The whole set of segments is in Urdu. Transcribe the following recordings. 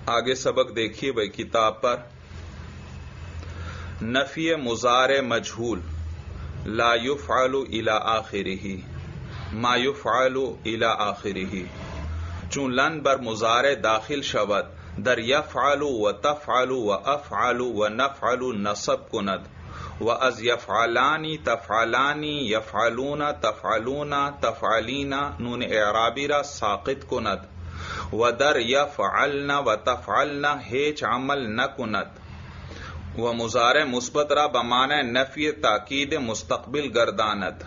آگے سبق دیکھیے بھائی کتاب پر. نفی مضارع مجہول لا یفعل الی آخرہ ما یفعل الی آخرہ چون لن بر مضارع داخل شود در یفعل و تفعل و افعل و نفعل نصب کند و از یفعلانی تفعلانی یفعلون تفعلون تفعلین نون اعرابی را ساقط کند و در یفعلن و تفعلن هیچ عمل نکند و مضارع مثبت را بمعنی نفی تاکید مستقبل گرداند.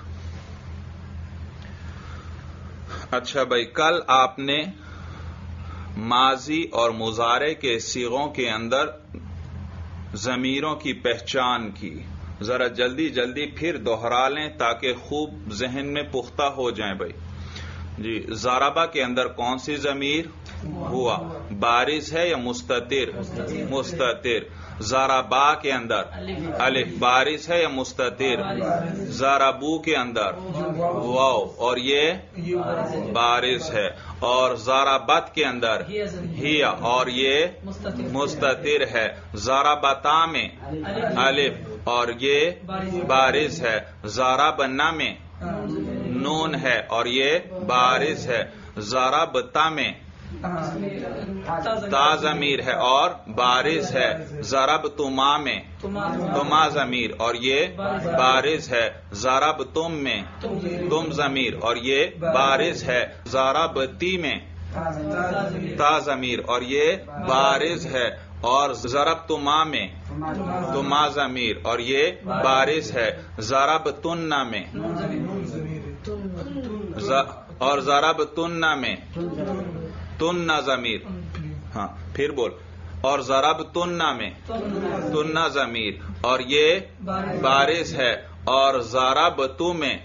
اچھا بھائی، کل آپ نے ماضی اور مضارع کے صیغوں کے اندر ضمیروں کی پہچان کی. ذرا جلدی جلدی پھر دوہرا لیں تاکہ خوب ذہن میں پختہ ہو جائیں بھائی. جی، ضربہ کے اندر کون سی ضمیر؟ ہوا. بارز ہے یا مستتر؟ مستتر. ضربا کے اندر الف بارز ہے یا مستتر؟ ضربو کے اندر واو اور یہ بارز ہے. اور ضربت کے اندر ہی اور یہ مستتر ہے. ضربتا میں الف اور یہ بارز ہے. ضربنا میں نون ہے اور یہ بارز ہے. ضربتا میں تا ضمیر ہے اور بارز ہے. ضربتما میں تما ضمیر اور یہ بارز ہے. ضربتم میں تم ضمیر اور یہ بارز ہے. ضربتی میں تا ضمیر اور یہ بارز ہے. اور ضربتما میں تما ضمیر اور یہ بارز ہے. ضربتن میں اور ضربتن میں تن ضمیر. ہاں پھر بول. اور ضربتن میں تن ضمیر اور یہ بارز ہے. اور ضربتو میں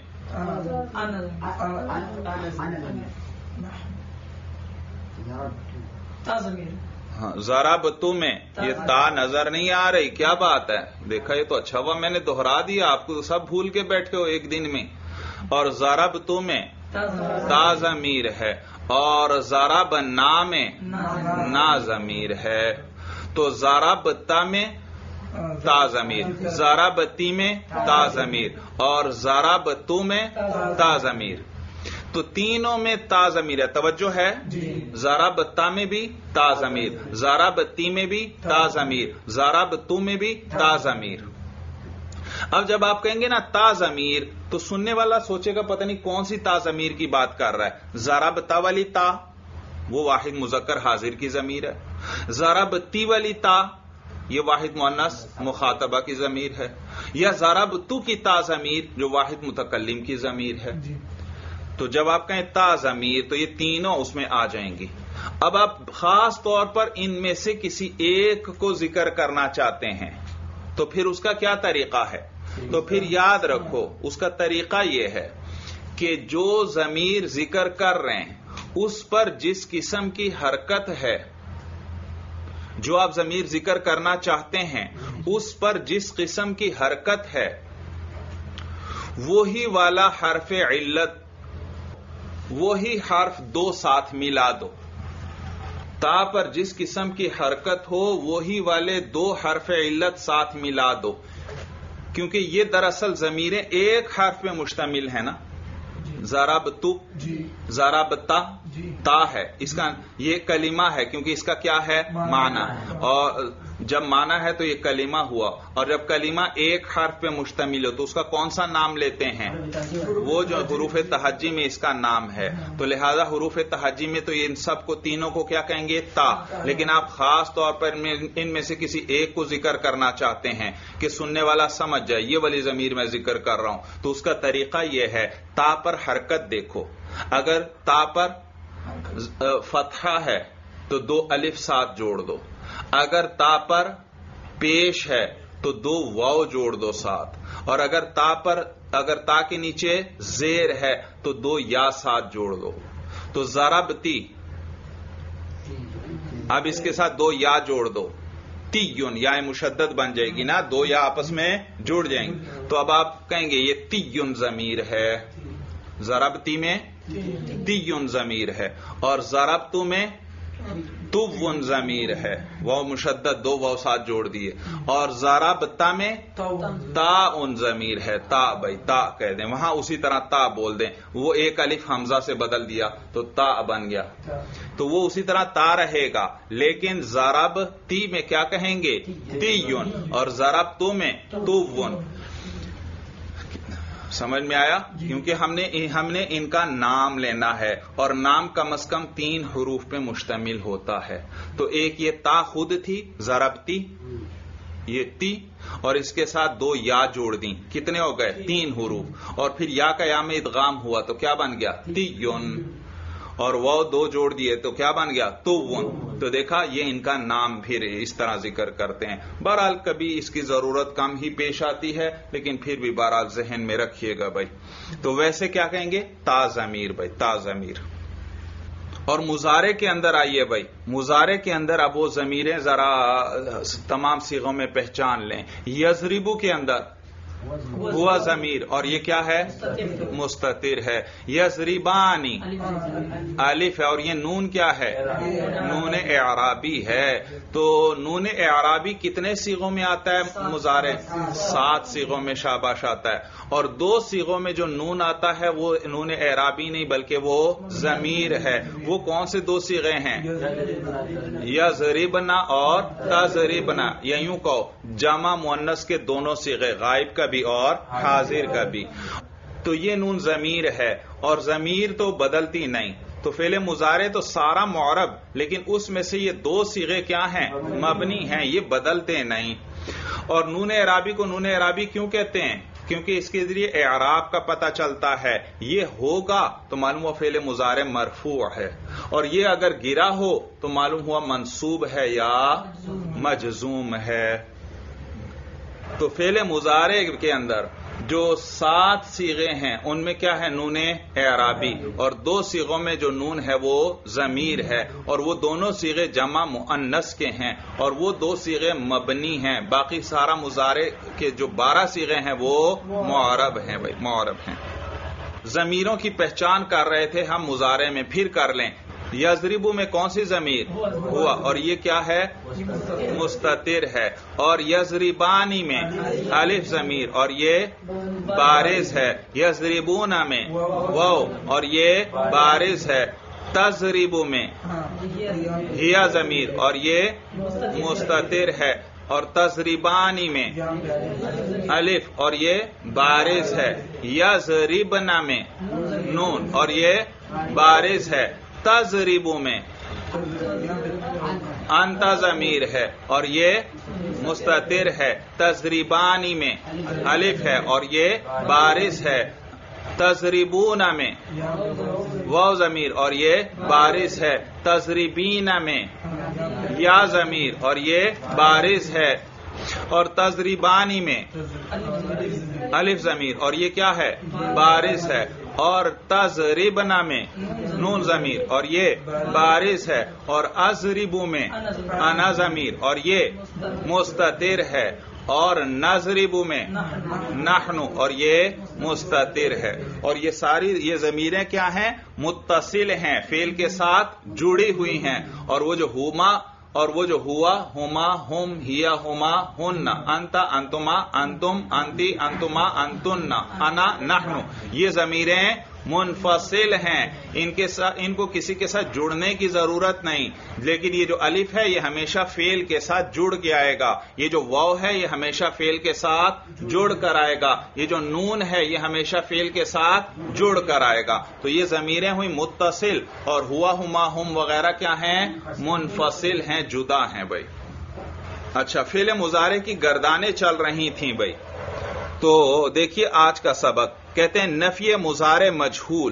ہاں ضربتو میں یہ تا نظر نہیں آ رہی. کیا بات ہے؟ دیکھا یہ تو اچھا ہوا میں نے دوہرا دیا. آپ کو سب بھول کے بیٹھے ہو ایک دن میں. اور ضربتو میں تا ضمیر ہے اور ضربنا میں نا ضمیر ہے. تو ضربتا میں تا ضمیر، ضربتی میں تا ضمیر اور ضربتو میں تا ضمیر. تو تینوں میں تا ضمیر ہے. توجہ ہے؟ ضربتا میں بھی تا ضمیر، ضربتی میں بھی تا ضمیر، ضربتو میں بھی تا ضمیر. اب جب آپ کہیں گے نا تا ضمیر تو سننے والا سوچے گا پتہ نہیں کون سی تا ضمیر کی بات کر رہا ہے. ضربتا والی تا وہ واحد مذکر حاضر کی ضمیر ہے. ضربتی والی تا یہ واحد مؤنث مخاطبہ کی ضمیر ہے. یا ضربتو کی تا ضمیر جو واحد متکلم کی ضمیر ہے. تو جب آپ کہیں تا ضمیر تو یہ تینوں اس میں آ جائیں گی. اب آپ خاص طور پر ان میں سے کسی ایک کو ذکر کرنا چاہتے ہیں تو پھر اس کا کیا طریقہ ہے؟ تو پھر یاد رکھو اس کا طریقہ یہ ہے کہ جو ضمیر ذکر کر رہے ہیں اس پر جس قسم کی حرکت ہے، جو آپ ضمیر ذکر کرنا چاہتے ہیں اس پر جس قسم کی حرکت ہے وہی والا حرف علت، وہی حرف دو ساتھ ملا دو. تا پر جس قسم کی حرکت ہو وہی والے دو حرف علت ساتھ ملا دو، کیونکہ یہ دراصل ضمیریں ایک حرف پہ مشتمل ہے نا. ضربتو ضربتا تا ہے، اس کا یہ کلمہ ہے کیونکہ اس کا کیا ہے؟ معنی. اور جب معنی ہے تو یہ کلمہ ہوا. اور جب کلمہ ایک حرف پہ مشتمل ہو تو اس کا کون سا نام لیتے ہیں؟ وہ جو حروف تہجی میں اس کا نام ہے. تو لہذا حروف تہجی میں تو ان سب کو تینوں کو کیا کہیں گے؟ تا. لیکن آپ خاص طور پر ان میں سے کسی ایک کو ذکر کرنا چاہتے ہیں کہ سننے والا سمجھ جائے یہ والی ضمیر میں ذکر کر رہا ہوں. تو اس کا طریقہ یہ ہے، تا پر حرکت دیکھو. اگر تا پر فتحہ ہے تو دو الف ساتھ جوڑ دو. اگر تا پر پیش ہے تو دو واو جوڑ دو ساتھ. اور اگر تا کے نیچے زیر ہے تو دو یا ساتھ جوڑ دو. تو ضربتی، اب اس کے ساتھ دو یا جوڑ دو. تیون یا مشدد بن جائے گی نا، دو یا آپس میں جڑ جائیں گے. تو اب آپ کہیں گے یہ تیون ضمیر ہے. ضربتی میں تیون ضمیر ہے اور ضربتو میں تون ضمیر ہے، واو مشدد دو واو ساتھ جوڑ دیے. اور ضربتا میں تا ان ضمیر ہے، تا بھائی تا کہہ دیں، وہاں اسی طرح تا بول دیں. وہ ایک الف حمزہ سے بدل دیا تو تا بن گیا، تو وہ اسی طرح تا رہے گا. لیکن ضربتی میں کیا کہیں گے؟ تیون. اور ضربتو میں تون. سمجھ میں آیا؟ کیونکہ ہم نے ان کا نام لینا ہے، اور نام کم از کم 3 حروف پہ مشتمل ہوتا ہے. تو ایک یہ تا خود تھی ضربتی، یہ تی، اور اس کے ساتھ 2 یا جوڑ دیں، کتنے ہو گئے؟ 3 حروف. اور پھر یا کا یا میں ادغام ہوا تو کیا بن گیا؟ تیون. اور وہ 2 جوڑ دیے تو کیا بن گیا؟ تون. تو دیکھا یہ ان کا نام پھر اس طرح ذکر کرتے ہیں. بہرحال کبھی اس کی ضرورت کم ہی پیش آتی ہے، لیکن پھر بھی بہرحال ذہن میں رکھیے گا بھائی. تو ویسے کیا کہیں گے؟ تا ضمیر بھائی، تا ضمیر. اور مضارع کے اندر آئیے بھائی، مضارع کے اندر اب وہ ضمیریں ذرا تمام صیغوں میں پہچان لیں. یضربو کے اندر ہوا ضمیر، اور یہ کیا ہے؟ مستتر ہے. یضربانی الف ہے، اور یہ نون کیا ہے؟ نون اعرابی ہے. تو نون اعرابی کتنے صیغوں میں آتا ہے مضارع؟ 7 صیغوں میں شاباش آتا ہے. اور 2 صیغوں میں جو نون آتا ہے وہ نون اعرابی نہیں بلکہ وہ ضمیر ہے. وہ کون سے 2 صیغے ہیں؟ یضربنا اور تضربنا. یا یوں کہو جمع مؤنث کے دونوں صیغے، غائب کا بھی اور حاضر کا بھی. تو یہ نون ضمیر ہے، اور ضمیر تو بدلتی نہیں. تو فعل مضارع تو سارا معرب، لیکن اس میں سے یہ 2 صیغے کیا ہیں؟ مبنی ہیں، یہ بدلتے نہیں. اور نون اعرابی کو نون اعرابی کیوں کہتے ہیں؟ کیونکہ اس کے ذریعے اعراب کا پتہ چلتا ہے. یہ ہوگا تو معلوم ہوا فعل مضارع مرفوع ہے، اور یہ اگر گرا ہو تو معلوم ہوا منصوب ہے یا مجزوم ہے. تو فعل مضارع کے اندر جو 7 صیغے ہیں ان میں کیا ہے؟ نون اعرابی. اور 2 صیغوں میں جو نون ہے وہ ضمیر ہے، اور وہ دونوں صیغے جمع مؤنث کے ہیں، اور وہ 2 صیغے مبنی ہیں. باقی سارا مضارع کے جو 12 صیغے ہیں وہ معرب ہیں بھائی، معرب ہیں. ضمیروں کی پہچان کر رہے تھے ہم مضارع میں، پھر کر لیں. یضربو میں کون سی ضمیر؟ ہوا، اور یہ کیا ہے؟ مستتر ہے. اور یضربانی میں الف ضمیر، اور یہ بارز ہے. یضربونا میں واو، اور یہ بارز ہے. تضربو میں ہیا ضمیر، اور یہ مستتر ہے. اور تضربانی میں الف، اور یہ بارز ہے. یضربنا میں نون، اور یہ بارز ہے. تضربو میں انت ضمیر ہے، اور یہ مستتر ہے. تضربانی میں الف ہے، اور یہ بارز ہے. تضربون میں واو ضمیر، اور یہ بارز ہے. تضربین میں یا ضمیر، اور یہ بارز ہے. اور تضربانی میں الف ضمیر، اور یہ کیا ہے؟ بارز ہے. اور تضربنا میں نون ضمیر، اور یہ بارز ہے. اور اضربو میں انا ضمیر، اور یہ مستتر ہے. اور نضربو میں نحنو، اور یہ مستتر ہے. اور یہ ساری یہ ضمیریں کیا ہیں؟ متصل ہیں، فعل کے ساتھ جڑی ہوئی ہیں. اور وہ جو ہما، اور وہ جو ہوا، ہما، ہم، ہیا، ہما، ہن، انتا، انتما، انتم، انتی، انتما، انتن، انا، نحنو، یہ ضمیریں منفصل ہیں. ان کو کسی کے ساتھ جڑنے کی ضرورت نہیں. لیکن یہ جو الف ہے یہ ہمیشہ فعل کے ساتھ جڑ کے آئے گا. یہ جو واو ہے یہ ہمیشہ فعل کے ساتھ جڑ کر آئے گا. یہ جو نون ہے یہ ہمیشہ فعل کے ساتھ جڑ کر آئے گا. تو یہ ضمیریں ہوئی متصل، اور ہوا، ہما، ہم وغیرہ کیا ہیں؟ منفصل ہیں، جدا ہیں بھائی. اچھا، فعل مضارع کی گردانیں چل رہی تھیں بھائی. تو دیکھیے آج کا سبق کہتے ہیں نفی مضارع مجہول.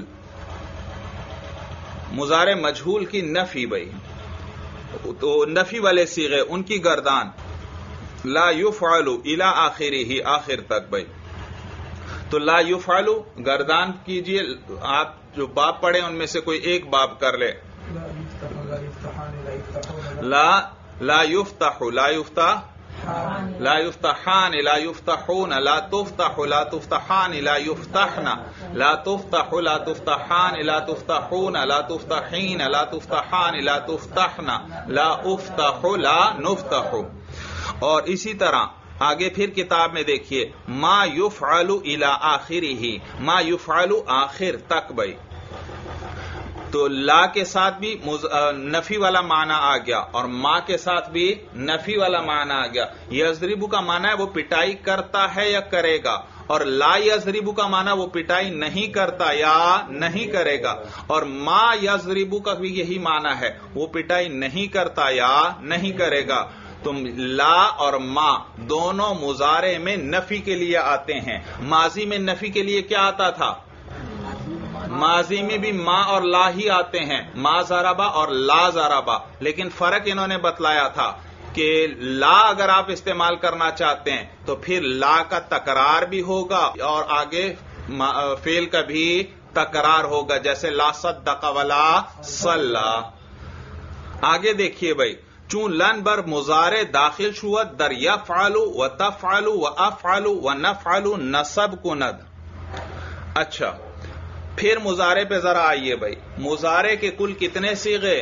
مضارع مجہول کی نفی بھائی. تو نفی والے صیغے ان کی گردان لا یفعل الی آخرہ، آخر تک بھائی. تو لا یفعل گردان کیجئے. آپ جو باب پڑھیں ان میں سے کوئی ایک باب کر لے. لا یفتح، لا یفتح لا يفتحان لا يفتحون لا تفتح لا تفتحان لا يفتحن لا تفتح لا تفتحان لا تفتحون لا تفتحين لا تفتحان لا تفتحن لا افتح لا نفتح. اور اسی طرح آگے پھر کتاب میں دیکھیے ما یفعل الی آخرہ، ما یفعل آخر تک بھائی، تو لا کے ساتھ بھی نفی والا معنی آ گیا اور ما کے ساتھ بھی نفی والا معنی آ گیا. یضرب کا معنی ہے وہ پٹائی کرتا ہے یا کرے گا، اور لا یضرب کا معنی وہ پٹائی نہیں کرتا یا نہیں کرے گا، اور ما یضرب کا بھی یہی معنی ہے وہ پٹائی نہیں کرتا یا نہیں کرے گا. تو لا اور ما دونوں مضارع میں نفی کے لیے آتے ہیں. ماضی میں نفی کے لیے کیا آتا تھا؟ ماضی میں بھی ما اور لا ہی آتے ہیں، ما ضربا اور لا ضربا، لیکن فرق انہوں نے بتلایا تھا کہ لا اگر آپ استعمال کرنا چاہتے ہیں تو پھر لا کا تکرار بھی ہوگا اور آگے فعل کا بھی تکرار ہوگا، جیسے لا صدق ولا صلی. آگے دیکھیے بھائی، چون لن بر مضارع داخل شوت در یفعل و تفعل و افعل و نفعل نصب کند. اچھا پھر مضارع پہ ذرا آئیے بھائی. مضارع کے کل کتنے صیغے؟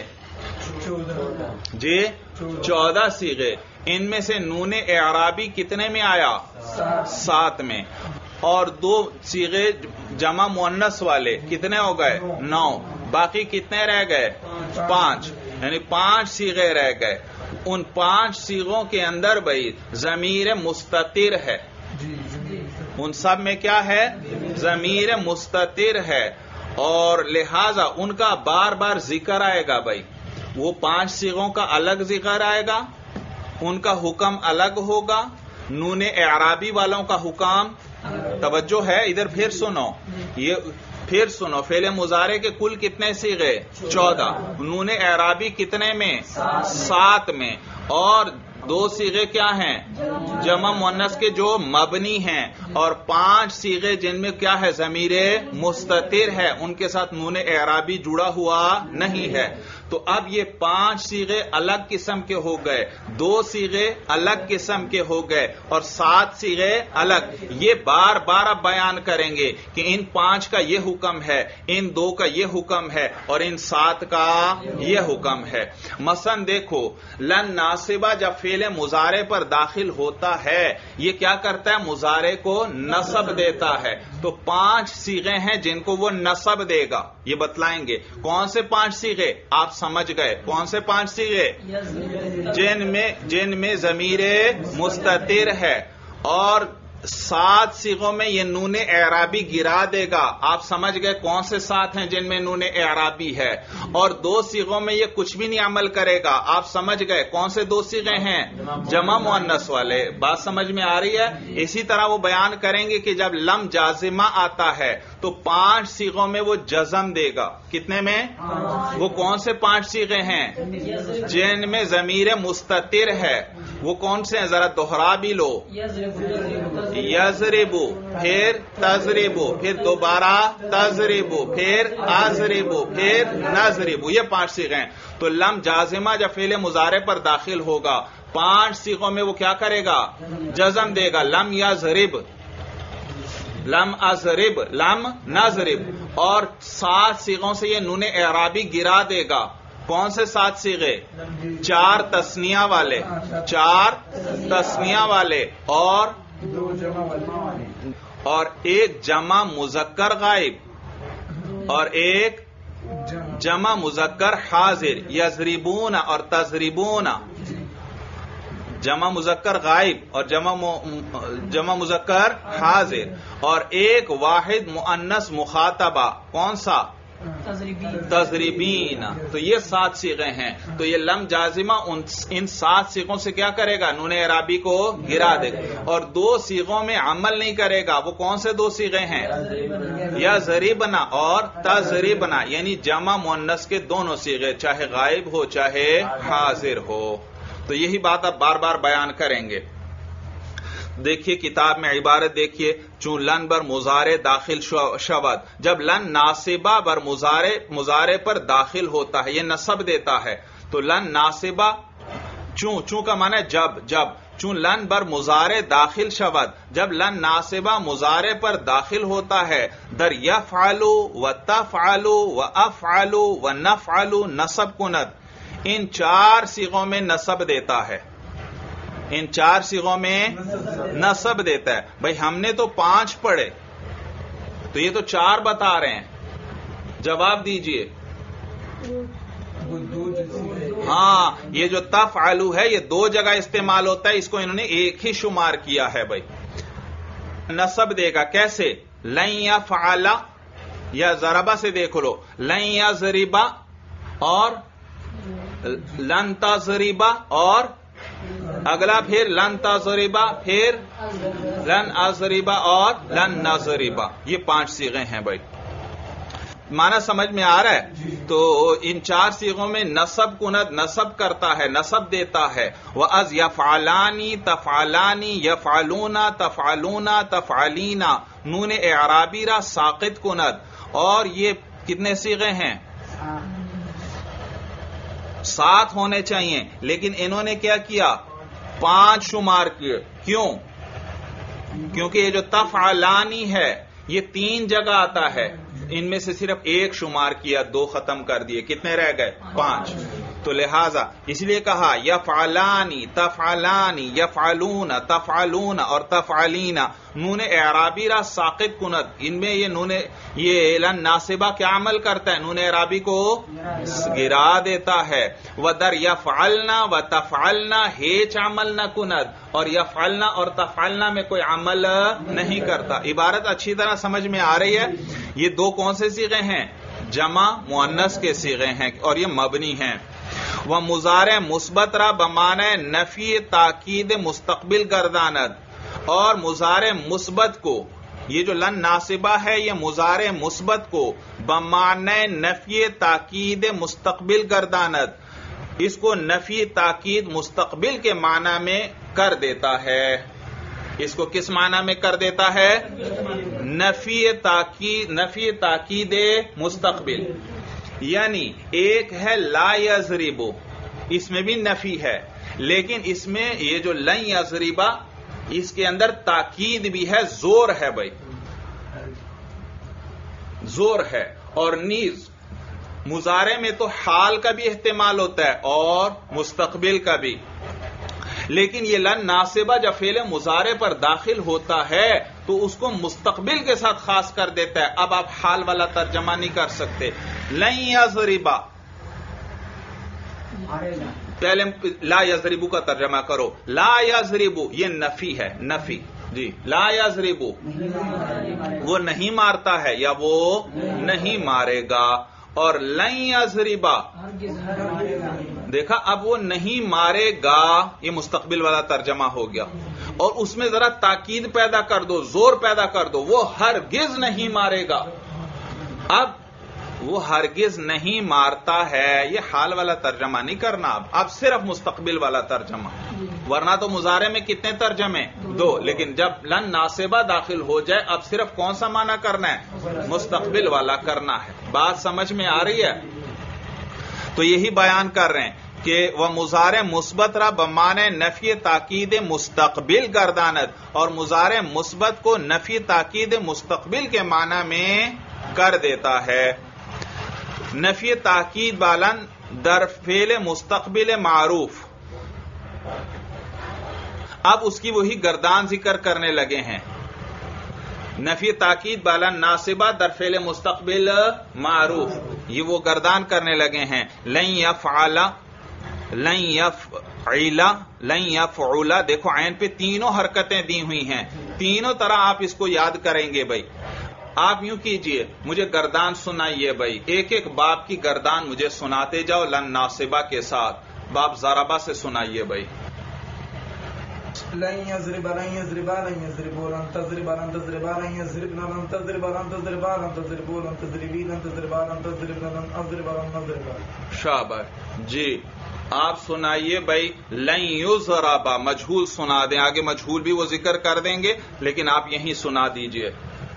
جی 14 صیغے. ان میں سے نون اعرابی کتنے میں آیا؟ 7 میں. اور 2 صیغے جمع مؤنث والے کتنے ہو گئے؟ 9. باقی کتنے رہ گئے؟ 5. یعنی 5 صیغے رہ گئے. ان 5 صیغوں کے اندر بھائی ضمیر مستتر ہے. ان سب میں کیا ہے؟ ضمیر مستتر ہے، اور لہذا ان کا بار بار ذکر آئے گا بھائی. وہ 5 صیغوں کا الگ ذکر آئے گا، ان کا حکم الگ ہوگا. نون اعرابی والوں کا حکم، توجہ ہے ادھر پھر سنو، یہ پھر سنو، فعل مضارع کے کل کتنے صیغے؟ 14. نون اعرابی کتنے میں؟ 7 میں. اور 2 صیغے کیا ہیں؟ جمع مؤنث کے جو مبنی ہیں، اور 5 صیغے جن میں کیا ہے؟ ضمیر مستتر ہے، ان کے ساتھ نون اعرابی جڑا ہوا نہیں ہے. تو اب یہ 5 صیغے الگ قسم کے ہو گئے، 2 صیغے الگ قسم کے ہو گئے، اور 7 صیغے الگ. یہ بار بار اب بیان کریں گے کہ ان 5 کا یہ حکم ہے، ان 2 کا یہ حکم ہے، اور ان 7 کا یہ حکم ہے. مثلا دیکھو لن ناصبہ جب فعل مضارع پر داخل ہوتا ہے یہ کیا کرتا ہے؟ مضارع کو نصب دیتا ہے. تو 5 صیغے ہیں جن کو وہ نصب دے گا، یہ بتلائیں گے. کون سے 5 صیغے؟ آپ سمجھ گئے کون سے 5 صیغے؟ جن میں ضمیر مستتر ہے، اور 7 صیغوں میں یہ نون اعرابی گرا دے گا. آپ سمجھ گئے کون سے 7 ہیں جن میں نون اعرابی ہے. اور 2 صیغوں میں یہ کچھ بھی نہیں عمل کرے گا. آپ سمجھ گئے کون سے 2 صیغے ہیں؟ جمع مؤنث والے. بات سمجھ میں آ رہی ہے؟ اسی طرح وہ بیان کریں گے کہ جب لم جازمہ آتا ہے تو 5 صیغوں میں وہ جزم دے گا. کتنے میں؟ وہ کون سے 5 صیغے ہیں جن میں ضمیر مستتر ہے؟ وہ کون سے ہیں؟ ذرا دوہرا بھی لو. یضربو، پھر تضربو، پھر دوبارہ تضربو، پھر اضربو، پھر نضربو. یہ 5 صیغے ہیں. تو لم جازمہ جب فعل مضارع پر داخل ہوگا 5 صیغوں میں وہ کیا کرے گا؟ جزم دے گا. لم یضرب، لم اضرب، لم نضرب. اور 7 صیغوں سے یہ نون اعرابی گرا دے گا. کون سے 7 صیغے؟ 4 تثنیہ والے، 4 تثنیہ والے، اور ایک جمع مذکر غائب اور ایک جمع مذکر حاضر. یضربون اور تضربون، جمع مذکر غائب اور جمع مذکر حاضر. اور ایک واحد مؤنث مخاطبہ، کون سا؟ تضربین. تو یہ 7 صیغے ہیں. تو یہ لم جازمہ ان 7 صیغوں سے کیا کرے گا؟ نون اعرابی کو گرا دے گا. اور 2 صیغوں میں عمل نہیں کرے گا. وہ کون سے 2 صیغے ہیں؟ یضربنا اور تضربنا، یعنی جمع مؤنث کے دونوں صیغے، چاہے غائب ہو چاہے حاضر ہو. تو یہی بات اب بار بار بیان کریں گے. دیکھیے کتاب میں عبارت دیکھیے، چون لن بر مضارع داخل شود، جب لن ناصبہ بر مضارع پر داخل ہوتا ہے، یہ نصب دیتا ہے. تو لن ناصبہ، چون کا معنی ہے جب چون لن بر مضارع داخل شود، جب لن ناصبہ مضارع پر داخل ہوتا ہے، در یفعلو و تفعلو و افعلو و نفعلو نصب کند، ان 4 صیغوں میں نصب دیتا ہے، ان 4 صیغوں میں نصب دیتا ہے۔ بھئی ہم نے تو 5 پڑھے، تو یہ تو 4 بتا رہے ہیں، جواب دیجئے۔ ہاں، یہ جو تفعلو ہے یہ 2 جگہ استعمال ہوتا ہے، اس کو انہوں نے ایک ہی شمار کیا ہے۔ بھائی نصب دے گا کیسے؟ لن یفعل، یا ضربہ سے دیکھ لو، لن یضرب اور لن تضرب، اور اگلا پھر لن تضرب، پھر لن اضرب اور لن نضرب، یہ 5 صیغے ہیں۔ بھائی معنی سمجھ میں آ رہا ہے؟ تو ان 4 صیغوں میں نصب کند نصب کرتا ہے، نصب دیتا ہے۔ وَأَذْ يَفْعَلَانِ تَفْعَلَانِ يَفْعَلُونَ تَفْعَلُونَ تَفْعَلِينَ، نون اعرابی را ساقط کند، اور یہ کتنے صیغے ہیں؟ 7 ہونے چاہیے، لیکن انہوں نے کیا کیا؟ 5 شمار کیے۔ کیوں؟ کیونکہ یہ جو تفعلانی ہے یہ 3 جگہ آتا ہے، ان میں سے صرف 1 شمار کیا، 2 ختم کر دیے، کتنے رہ گئے؟ 5۔ تو لہذا اس لیے کہا یفعلانی تفعلانی یفعلون تفعلون اور تفعلین، نون اعرابی را ساقط کند، ان میں یہ نون، یہ لن ناصبہ کیا عمل کرتا ہے؟ نون اعرابی کو گرا دیتا ہے۔ ودر یفعلنا و تفعلنا ہیچ عمل نہ کند، اور یفعلنا اور تفعلنا میں کوئی عمل نہیں کرتا۔ عبارت اچھی طرح سمجھ میں آ رہی ہے؟ یہ 2 کون سے صیغے ہیں؟ جمع مؤنث کے صیغے ہیں، اور یہ مبنی ہیں۔ وہ مضارع مثبت را بمعنی نفی تاکید مستقبل گرداند، اور مضارع مثبت کو، یہ جو لن ناصبہ ہے یہ مضارع مثبت کو بمعنی نفی تاکید مستقبل گرداند، اس کو نفی تاکید مستقبل کے معنی میں کر دیتا ہے۔ اس کو کس معنی میں کر دیتا ہے؟ نفی تاکید مستقبل۔ یعنی ایک ہے لا یضرب، اس میں بھی نفی ہے، لیکن اس میں یہ جو لن یضرب اس کے اندر تاکید بھی ہے، زور ہے۔ بھائی زور ہے، اور نیز مضارع میں تو حال کا بھی احتمال ہوتا ہے اور مستقبل کا بھی، لیکن یہ لن ناصبہ جب فعل مضارع پر داخل ہوتا ہے تو اس کو مستقبل کے ساتھ خاص کر دیتا ہے۔ اب آپ حال والا ترجمہ نہیں کر سکتے۔ لن یضرب، پہلے لا یضرب کا ترجمہ کرو۔ لا یضرب یہ نفی ہے، نفی جی۔ لا یضرب وہ نہیں مارتا ہے یا وہ نہیں مارے گا، اور لن یضرب دیکھا اب وہ نہیں مارے گا، یہ مستقبل والا ترجمہ ہو گیا، اور اس میں ذرا تاکید پیدا کر دو، زور پیدا کر دو، وہ ہرگز نہیں مارے گا۔ اب وہ ہرگز نہیں مارتا ہے، یہ حال والا ترجمہ نہیں کرنا، اب صرف مستقبل والا ترجمہ، ورنہ تو مضارع میں کتنے ترجمے؟ 2، لیکن جب لن ناصبہ داخل ہو جائے اب صرف کون سا معنی کرنا ہے؟ مستقبل والا کرنا ہے۔ بات سمجھ میں آ رہی ہے؟ تو یہی بیان کر رہے ہیں کہ وہ مضارع مثبت را بمعنی نفی تاکید مستقبل گرداند، اور مضارع مثبت کو نفی تاکید مستقبل کے معنی میں کر دیتا ہے۔ نفی تاکید بالن در فعل مستقبل معروف، اب اس کی وہی گردان ذکر کرنے لگے ہیں۔ نفی تاکید بالن ناصبہ در فعل مستقبل معروف، یہ وہ گردان کرنے لگے ہیں۔ لن یفعل، لن یفعل، لن یفعل، دیکھو عین پہ تینوں حرکتیں دی ہوئی ہیں، تینوں طرح آپ اس کو یاد کریں گے۔ بھائی آپ یوں کیجئے، مجھے گردان سنائیے، بھائی ایک ایک باب کی گردان مجھے سناتے جاؤ لن ناصبہ کے ساتھ۔ باب ضربہ سے سنائیے بھائی۔ لن يضرب لن يضرب لن يضرب لن تضرب لن تضرب لن يضرب لن تضرب لن تضرب لن تضرب لن تضربي لن تضرب لن تضرب لن اضرب لن نضرب۔ شاباش جی، آپ سنائیے بھائی لن یضرب، مجہول سنا دیں، آگے مجہول بھی وہ ذکر کر دیں گے لیکن آپ یہیں سنا دیجئے۔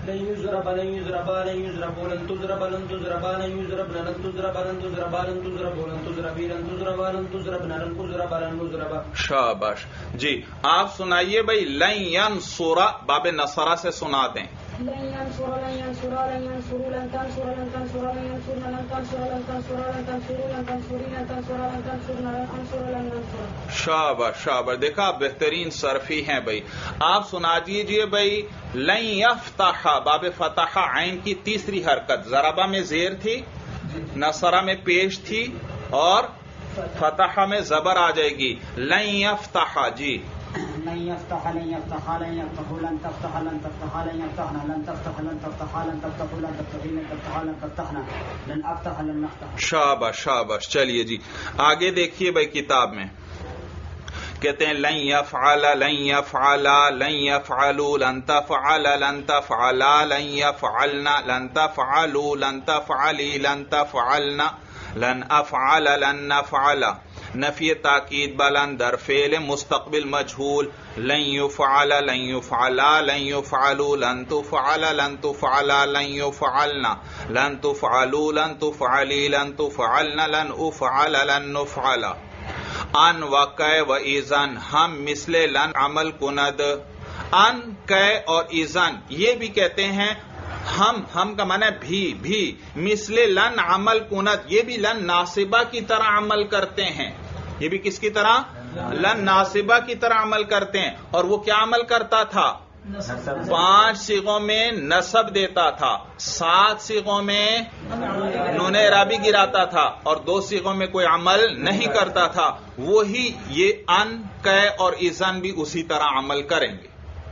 لن يضرب لن يضرب لن يضرب لن تضرب لن تضرب لن يضرب لن تضرب لن تضرب لن تضرب لن تضرب لن تضرب لن تضرب لن تضرب لن تضرب. शाबाश जी. आप सुनाइए भाई. लन यंसुरा बाबे नसरा से सुना दें. لن ينصر لن ينصر لن ينصر لن تنصر لن تنصر لن ينصر لن تنصر لن تنصر لن تنصر لن تنصر لن تنصر لن تنصر لن تنصر لن ننصر. शाबाश शाबाश. देखा आप बेहतरीन सरफी हैं भाई. आप सुना दीजिए भाई. लन यफ्तहा बाबे फतहा आइन की तीसरी हरकत. ज़राबा में जेर थी, नसरा में पेश थी और फतहा में जबर आ जाएगी. लन यफ्तहा जी. لن يفتح لن يفتح لن يفتح لن تفتح لن تفتح لن يفتحنا لن تفتح لن تفتح لن تفتح لن تفتحي لن تفتح لن تفتحنا لن افتح لن نفتح. शाबाश शाबाश. चलिए जी आगे देखिए भाई किताब में कहते हैं लन यफ़अला लन यफ़अला लन यफ़अलू लन तफ़अला लन तफ़अला लन यफ़अलना लन तफ़अलू लन तफ़अली लन तफ़अलना लन अफ़अला लन नफ़अला. नफी ताकीद बलन दर फेल मुस्तक़बिल मजहूल. लन युफ़अला लन युफ़अला लन युफ़अलू लन तुफ़अला लन तुफ़अला लन युफ़अलना लन तुफ़अलू लन तुफ़अली लन तुफ़अलना लन उफ़अला लन नुफ़अला. अन व कै व इज़न हम मिसले लन अमल कुनद. अन कै और इज़न ये भी कहते हैं हम का माना भी मिसले लन अमल कुनद. ये भी लन नासिबा की तरह अमल करते हैं. ये भी किसकी तरह? लन नासिबा की तरह अमल करते हैं. और वो क्या अमल करता था? 5 सिगों में नसब देता था, 7 सिगों में नूने इराबी गिराता था और 2 सिगों में कोई अमल नहीं करता था. वही ये अन कै और इज़न भी उसी तरह अमल करेंगे.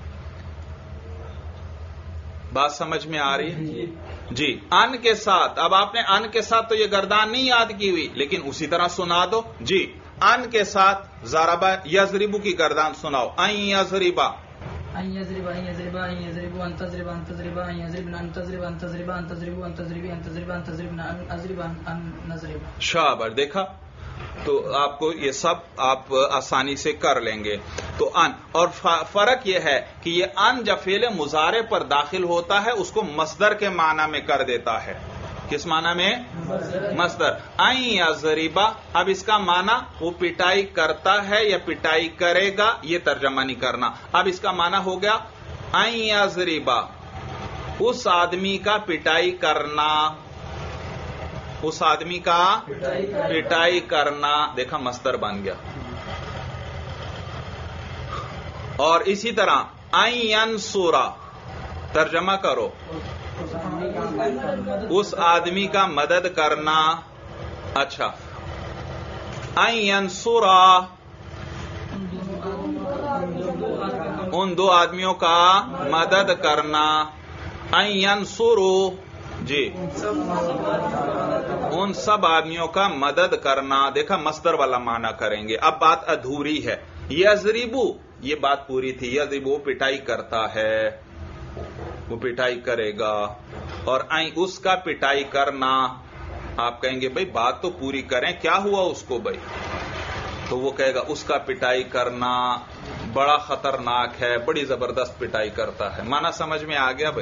बात समझ में आ रही है जी. अन के साथ अब आपने अन के साथ तो ये गर्दान नहीं याद की हुई, लेकिन उसी तरह सुना दो जी. अन के साथ ज़राबा यज़रिबु की गर्दान सुनाओ. अन यज़रिबा أن يضرب أن يضرب أن يضرب أن تضرب أن تضرب أن يضرب أن تضرب أن تضرب أن تضرب أن تضرب أن تضرب أن تضرب أن أضرب أن نضرب. शाबाश. देखा तो आपको ये सब आप आसानी से कर लेंगे. तो अन और फर्क ये है कि ये अन जब फेले मुजारे पर दाखिल होता है उसको मस्दर के माना में कर देता है. किस माना में? मस्दर. अन यज़रिबा. अब इसका माना वो पिटाई करता है या पिटाई करेगा ये तर्जमा नहीं करना. अब इसका माना हो गया अन यज़रिबा उस आदमी का पिटाई करना. उस आदमी का पिटाई करना. देखा मस्दर बन गया. और इसी तरह अन यंसुरा तर्जमा करो उस आदमी का मदद करना. अच्छा. अन यंसुरा उन 2 आदमियों का मदद करना. अन यंसुरु जी उन सब आदमियों का मदद करना. देखा मस्दर वाला माना करेंगे. अब बात अधूरी है. यज़रिबु ये बात पूरी थी. यज़रिबु वो पिटाई करता है, वो पिटाई करेगा. और उसका पिटाई करना. आप कहेंगे भाई बात तो पूरी करें, क्या हुआ उसको भाई? तो वो कहेगा उसका पिटाई करना बड़ा खतरनाक है, बड़ी जबरदस्त पिटाई करता है. माना समझ में आ गया भाई?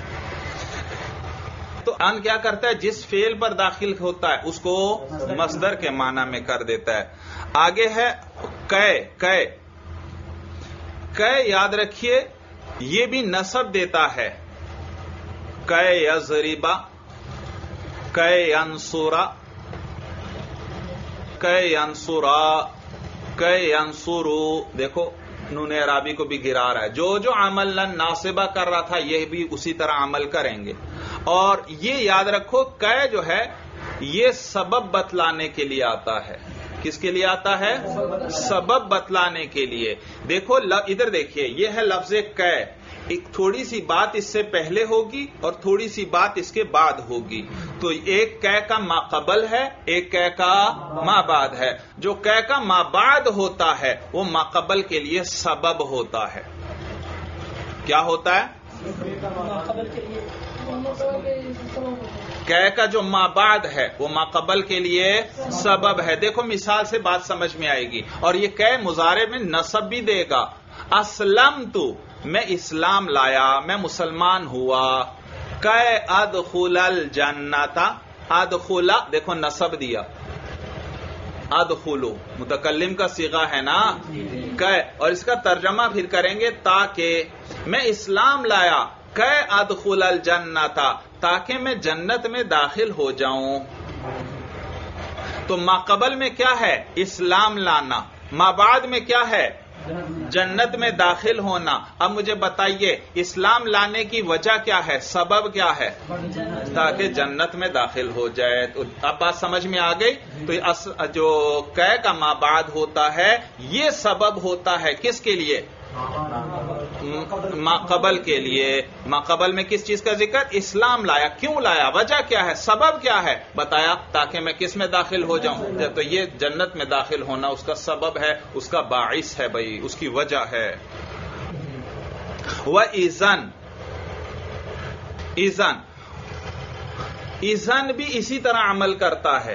तो अन क्या करता है? जिस फेल पर दाखिल होता है उसको मस्दर के माना में कर देता है. आगे है कै. कै कै याद रखिए ये भी नसब देता है. कै यज़रिबा कै यंसुरा कै यंसुरा कै यंसुरु. देखो नून इराबी को भी गिरा रहा है. जो जो अमल लन नासिबा कर रहा था यह भी उसी तरह अमल करेंगे. और ये याद रखो कै जो है ये सबब बतलाने के लिए आता है. किसके लिए आता है? सबब बतलाने के लिए. देखो इधर देखिए ये है लफ्ज कै. एक थोड़ी सी बात इससे पहले होगी और थोड़ी सी बात इसके बाद होगी. तो एक कै का माकबल है, एक कै का माबाद है. जो कै का माबाद होता है वो माकबल के लिए सबब होता है. क्या होता है? कै का जो माबाद है वो माकबल के लिए सबब है. देखो मिसाल से बात समझ में आएगी. और ये कै मुजारे में नसब भी देगा. असलम तू میں اسلام لایا، میں مسلمان ہوا. کہ ادخل الجنت، ادخل دیکھو نصب دیا، ادخلو متکلم کا صیغہ ہے نا کہ، اور اس کا ترجمہ پھر کریں گے تاکہ میں اسلام لایا، کہ ادخل الجنت، تاکہ میں جنت میں داخل ہو جاؤں. تو ما قبل میں کیا ہے؟ اسلام لانا. ما بعد میں کیا ہے؟ جنت میں داخل ہونا. اب مجھے بتائیے اسلام لانے کی وجہ کیا ہے، سبب کیا ہے؟ تاکہ جنت میں داخل ہو جائے. تو اب بات سمجھ میں آ گئی. تو جو کہ کا ما بعد ہوتا ہے یہ سبب ہوتا ہے کس کے لیے؟ ما قبل کے لیے. ما قبل میں کس چیز کا ذکر؟ اسلام لایا. کیوں لایا؟ وجہ کیا ہے؟ سبب کیا ہے؟ بتایا تاکہ میں کس میں داخل ہو جاؤں. تو یہ جنت میں داخل ہونا اس کا سبب ہے، اس کا باعث ہے بھائی، اس کی وجہ ہے. وَإِذَنْ، اذن بھی اسی طرح عمل کرتا ہے.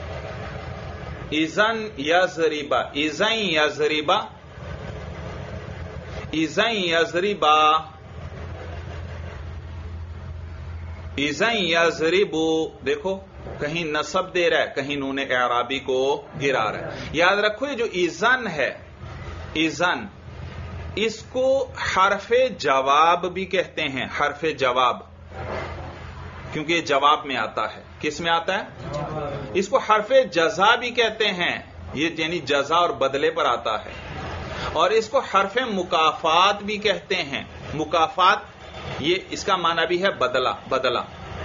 اذن یضرب، اذن یضرب، اذن یضرب، اذن یضرب. دیکھو کہیں نصب دے رہا ہے، کہیں نون اعرابی کو گرا رہا ہے. یاد رکھو یہ جو اذن ہے، اذن اس کو حرف جواب بھی کہتے ہیں. حرف جواب کیونکہ یہ جواب میں آتا ہے. کس میں آتا ہے؟ اس کو حرف جزا بھی کہتے ہیں، یہ یعنی جزا اور بدلے پر آتا ہے. اور اس کو حرف مکافات بھی کہتے ہیں. مکافات یہ اس کا معنی بھی ہے بدلہ. بدلہ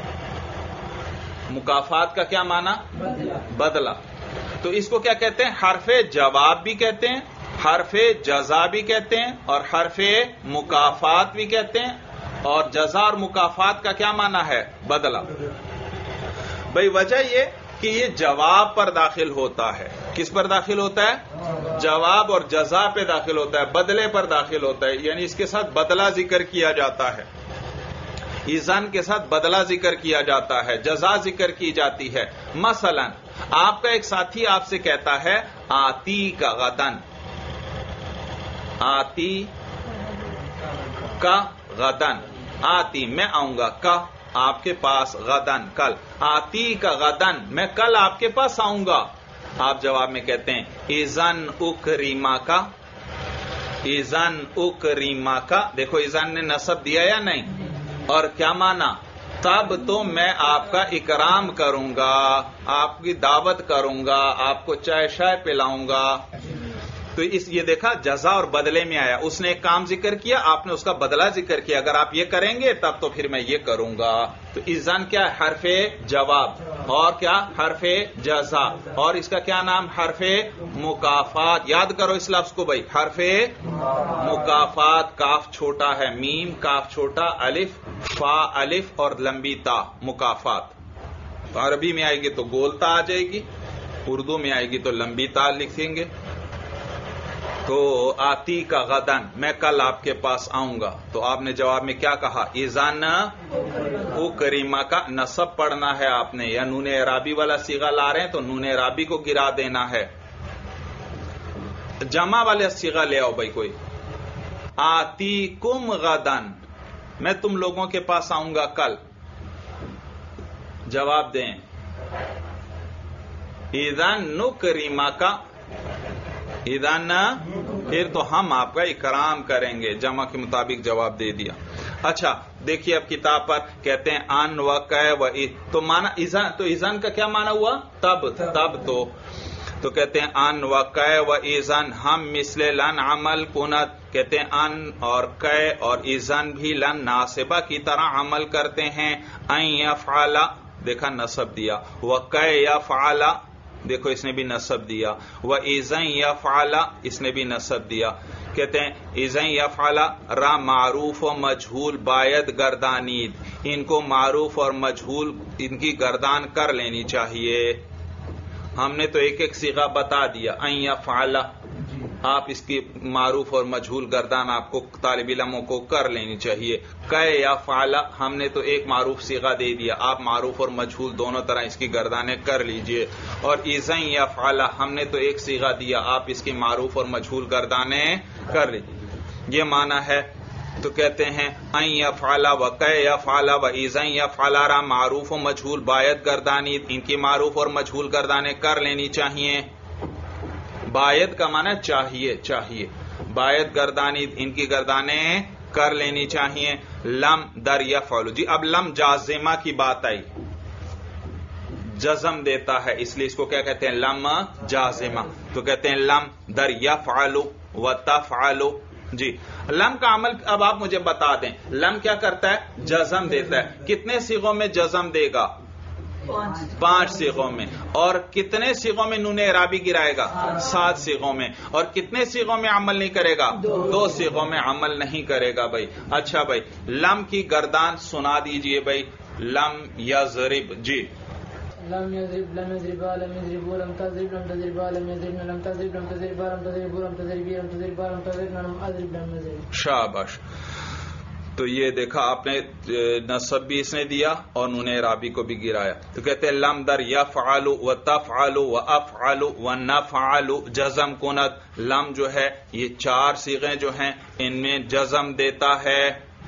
مکافات کا کیا معنی؟ بدلہ. تو اس کو کیا کہتے ہیں؟ حرف جواب بھی کہتے ہیں، حرف جزا بھی کہتے ہیں، اور حرف مکافات بھی کہتے ہیں. اور جزا اور مکافات کا کیا معنی ہے؟ بدلہ. بھئی وجہ یہ کہ یہ جواب پر داخل ہوتا ہے. کس پر داخل ہوتا ہے؟ جواب اور جزا پہ داخل ہوتا ہے، بدلے پر داخل ہوتا ہے. یعنی اس کے ساتھ بدلہ ذکر کیا جاتا ہے. اذن کے ساتھ بدلہ ذکر کیا جاتا ہے، جزا ذکر کی جاتی ہے. مثلا آپ کا ایک ساتھی آپ سے کہتا ہے آتی کا غدن، آتی کا غدن، آتی میں آؤں گا، کا آپ کے پاس، غدن کل، آتی کا غدن میں کل آپ کے پاس آؤں گا. آپ جواب میں کہتے ہیں اذن اکریما کا، اذن اکریما کا. دیکھو اذن نے نصب دیا یا نہیں؟ اور کیا مانا؟ تب تو میں آپ کا اکرام کروں گا، آپ کی دعوت کروں گا، آپ کو چائے شائے پلاؤں گا. تو یہ دیکھا جزا اور بدلے میں آیا. اس نے ایک کام ذکر کیا، آپ نے اس کا بدلہ ذکر کیا. اگر آپ یہ کریں گے تب تو پھر میں یہ کروں گا. تو اذن کیا؟ حرف جواب. اور کیا؟ حرف جزا. اور اس کا کیا نام؟ حرف مکافات. یاد کرو اس لفظ کو بھائی، حرف مکافات. کاف چھوٹا ہے، میم کاف چھوٹا، الف فا الف اور لمبی تا، مکافات. تو عربی میں آئے گی تو گول تا آ جائے گی، اردو میں آئے گی تو لمبی تا لکھیں گے. تو آتی کا غدن میں کل آپ کے پاس آؤں گا. تو آپ نے جواب میں کیا کہا؟ اذن اکریما کا نصب پڑھنا ہے آپ نے، یا نون اعرابی والا صیغہ لا رہے ہیں تو نون اعرابی کو گرا دینا ہے. جمع والے صیغہ لے آؤ بھائی کوئی. آتی کم غدن میں تم لوگوں کے پاس آؤں گا کل. جواب دیں اذن نکریما کا، اذن پھر تو ہم آپ کا اکرام کریں گے. جمع کے مطابق جواب دے دیا. اچھا دیکھیے اب کتاب پر کہتے ہیں ان و کہ و تو مانا اذن، تو اذن کا کیا مانا ہوا؟ تب. تب تو کہتے ہیں ان و کہ و اذن ہم مثل لن عمل کنت. کہتے ہیں ان اور کہ اور اذن بھی لن ناصبہ کی طرح عمل کرتے ہیں. ان یفعل دیکھا نصب دیا، و کہ یفعل دیکھو اس نے بھی نصب دیا، وَإِذَنْ يَفْعَلَ اس نے بھی نصب دیا. کہتے ہیں اِذَنْ يَفْعَلَ را معروف و مجہول باید گردانید. ان کو معروف اور مجہول ان کی گردان کر لینی چاہیے. ہم نے تو ایک ایک صیغہ بتا دیا. اَنْ يَفْعَلَ آپ اس کی معروف اور مجہول گردان آپ کو طالب علموں کو کر لینی چاہیے. کہ یفعل ہم نے تو ایک معروف صیغہ دے دیا، آپ معروف اور مجہول دونوں طرح اس کی گردانیں کر لیجئے. اور اذن یفعل ہم نے تو ایک صیغہ دیا، آپ اس کی معروف اور مجہول گردانیں کر لیجئے. یہ معنی ہے تو کہتے ہیں ان یفعلا و کہ یفعلا و اذا یفعلا را معروف و مجہول باید گردانی، ان کی معروف اور مجہول گردانے کر لینی چاہیے. باید کا معنی چاہیے، چاہیے. باید گردانی ان کی گردانے کر لینی چاہیے. لم در یفعل، جی اب لم جازمہ کی بات آئی، جزم دیتا ہے، اس لیے اس کو کیا کہتے ہیں؟ لم جازمہ. تو کہتے ہیں لم در یفعل و تفعل. جی لم کا عمل اب آپ مجھے بتا دیں، لم کیا کرتا ہے؟ جزم دیتا ہے. کتنے صیغوں میں جزم دے گا؟ 5 صیغوں میں. اور کتنے صیغوں میں نون اعرابی گرائے گا؟ 7 صیغوں میں. اور کتنے صیغوں میں عمل نہیں کرے گا؟ 2 صیغوں میں عمل نہیں کرے گا بھائی. اچھا بھائی لم کی گردان سنا دیجئے بھائی. لم یضرب. جی لم يضرب لم يضربا لم يضربوا لم تضرب لم تضربا لم يضربن لم تضرب لم تضربا لم تضربوا لم تضربي لم تضربا لم تضربن لم اضرب لم يضرب. شاباش. تو یہ دیکھا آپ نے نصب بھی اس نے دیا اور نون اعرابی کو بھی گرایا. تو کہتے ہیں لم در یفعل و تفعل و افعل و نفعل جزم کند. لم جو ہے یہ 4 صیغے جو ہیں ان میں جزم دیتا ہے.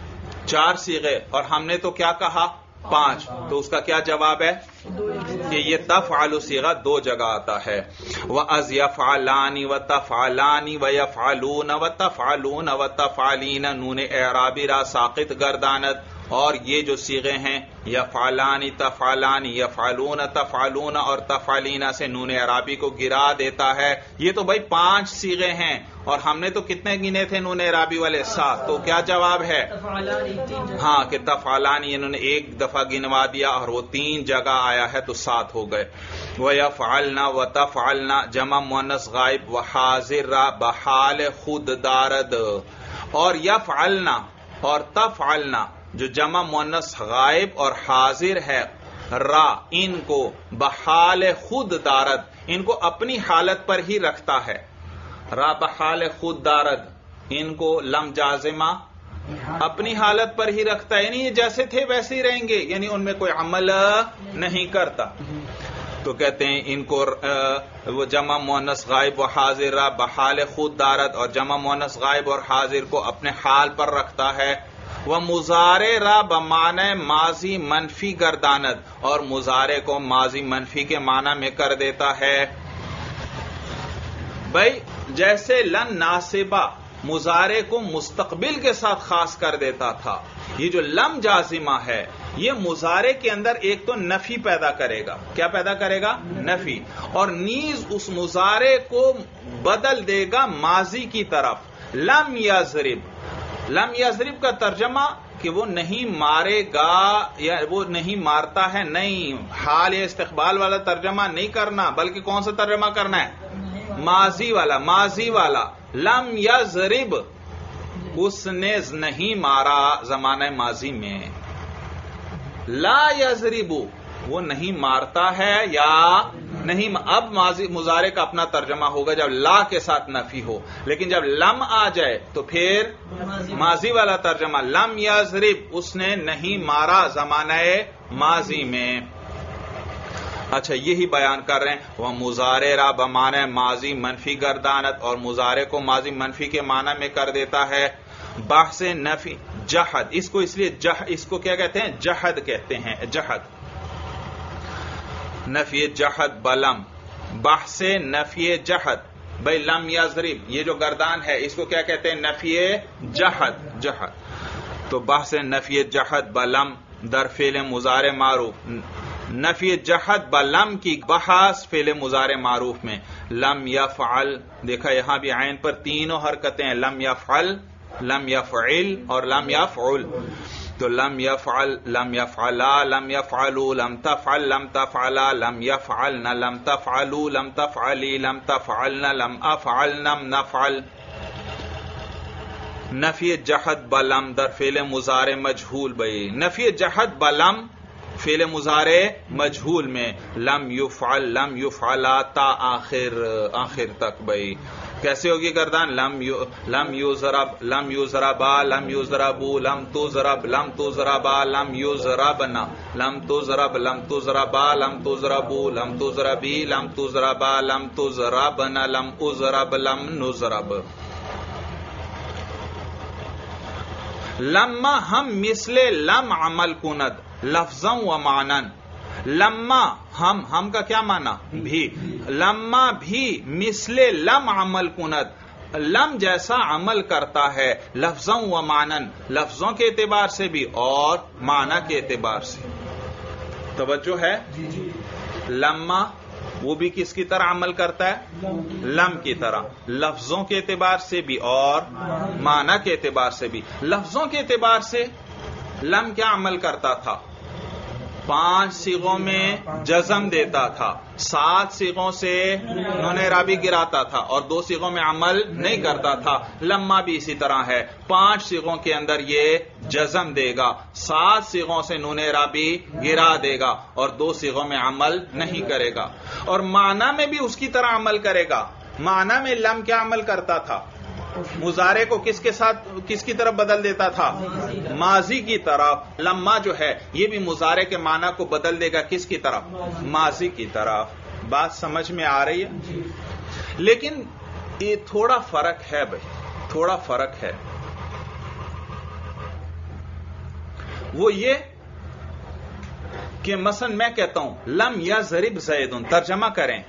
4 صیغے اور ہم نے تو کیا کہا؟ 5. تو اس کا کیا جواب ہے؟ کہ یہ تفعل صیغہ 2 جگہ آتا ہے. وَأَذْ يَفْعَلَانِ وَتَفْعَلَانِ وَيَفْعَلُونَ وَتَفْعَلُونَ وَتَفْعَلِينَ نون اعرابی را ساقط گرداند. اور یہ جو صیغے ہیں یفعلان تفعلان یفعلون تفعلون اور تفعلین سے نون اعرابی کو گرا دیتا ہے. یہ تو بھائی 5 صیغے ہیں اور ہم نے تو کتنے گنے تھے نون اعرابی والے؟ 7. تو کیا جواب ہے؟ ہاں کہ تفعلان انہوں نے 1 دفعہ گنوا دیا اور وہ 3 جگہ آیا ہے تو 7 ہو گئے. وَيَفْعَلْنَا وَتَفْعَلْنَا جمع مؤنث غائب وحاضر را بحال خود دارد. اور یفعلنا اور تفعلنا جو جمع مؤنث غائب اور حاضر ہے را ان کو بحال خود دارد ان کو اپنی حالت پر ہی رکھتا ہے. را بحال خود دارد ان کو لم جازمہ اپنی حالت پر ہی رکھتا ہے، یعنی یہ جیسے تھے ویسے ہی رہیں گے، یعنی ان میں کوئی عمل نہیں کرتا. تو کہتے ہیں ان کو وہ جمع مؤنث غائب و حاضر را بحال خود دارد اور جمع مؤنث غائب اور حاضر کو اپنے حال پر رکھتا ہے. وہ مضارع را بمعنی ماضی منفی گرداند اور مضارع کو ماضی منفی کے معنی میں کر دیتا ہے. بھائی جیسے لن ناسبہ مضارع کو مستقبل کے ساتھ خاص کر دیتا تھا، یہ جو لم جازمہ ہے یہ مضارع کے اندر ایک تو نفی پیدا کرے گا. کیا پیدا کرے گا؟ نفی. اور نیز اس مضارع کو بدل دے گا ماضی کی طرف. لم یضرب، لم یضرب کا ترجمہ کہ وہ نہیں مارے گا یا وہ نہیں مارتا ہے، نہیں، حال یا استقبال والا ترجمہ نہیں کرنا بلکہ کون سا ترجمہ کرنا ہے؟ ماضی والا. ماضی والا لم یضرب اس نے نہیں مارا زمانہ ماضی میں. لا یضرب وہ نہیں مارتا ہے یا نہیں. اب مضارع کا اپنا ترجمہ ہوگا جب لا کے ساتھ نفی ہو، لیکن جب لم آ جائے تو پھر ماضی والا ترجمہ لم یضرب اس نے نہیں مارا زمانہ ماضی میں. اچھا یہی بیان کر رہے ہیں. وہ مضارع را بمعنی ماضی منفی گردانت اور مضارع کو ماضی منفی کے معنی میں کر دیتا ہے. بحث نفی جہد اس کو اس لیے اس کو کیا کہتے ہیں؟ جہد کہتے ہیں. جہد نفی جہد بلم. بحث نفی جہد بھائی لم یضرب یہ جو گردان ہے اس کو کیا کہتے ہیں؟ نفی جہد. جہد تو بحث نفی جہد بلم در فعل مضارع معروف. نفی جہد بلم کی بحث فعل مضارع معروف میں. لم یفعل دیکھا یہاں بھی عین پر 3 حرکتیں ہیں، لم یفعل لم یفعل اور لم یفعل. تو لم یفعل لم یفعلا لم یفعلوا لم تفعل لم تفعلا لم یفعلن لم تفعلوا لم تفعلی لم تفعلن لم افعل لم نفعل. نفی جہد بلم در فعل مضارع مجہول بھائی. نفی جہد بلم فعل مضارع مجہول میں لم یفعل لم یفعلا تا آخر تک بھائی. کیسے ہوگی گردان؟ لم یضرب لم یضربا لم یضربو لم تضرب لم تضربا لم یضربنا لم تضرب لم تضربا لم تضربو لم تضربی لم تضربا لم تضربنا لم اضرب لم نضرب. لما ہم مثل لم عمل کند لفظاً و معنن. لما ہم کا کیا معنی؟ بھی. لما بھی مثل لم عمل کند لم جیسا عمل کرتا ہے لفظاً و معنن لفظوں کے اعتبار سے بھی اور معنی کے اعتبار سے. توجہ ہے؟ لما وہ بھی کس کی طرح عمل کرتا ہے؟ لم کی طرح. لفظوں کے اعتبار سے بھی اور معنی کے اعتبار سے بھی. لفظوں کے اعتبار سے لم کیا عمل کرتا تھا؟ 5 صیغوں میں جزم دیتا تھا، 7 صیغوں سے نون اعرابی گراتا تھا اور 2 صیغوں میں عمل نہیں کرتا تھا. لما بھی اسی طرح ہے، 5 صیغوں کے اندر یہ جزم دے گا، 7 صیغوں سے نون اعرابی گرا دے گا اور 2 صیغوں میں عمل نہیں کرے گا. اور معنی میں بھی اس کی طرح عمل کرے گا. معنی میں لم کیا عمل کرتا تھا؟ مضارع کو کس کے ساتھ کس کی طرف بدل دیتا تھا؟ ماضی کی طرف. لما جو ہے یہ بھی مضارع کے معنی کو بدل دے گا کس کی طرف؟ ماضی کی طرف. بات سمجھ میں آ رہی ہے؟ لیکن یہ تھوڑا فرق ہے بھائی، تھوڑا فرق ہے. وہ یہ کہ مثلا میں کہتا ہوں لم یضرب زید، ترجمہ کریں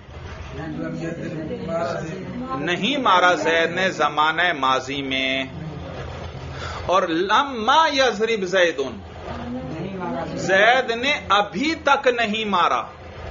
نہیں مارا زید نے زمانہ ماضی میں. اور لما یضرب زید، زید نے ابھی تک نہیں مارا.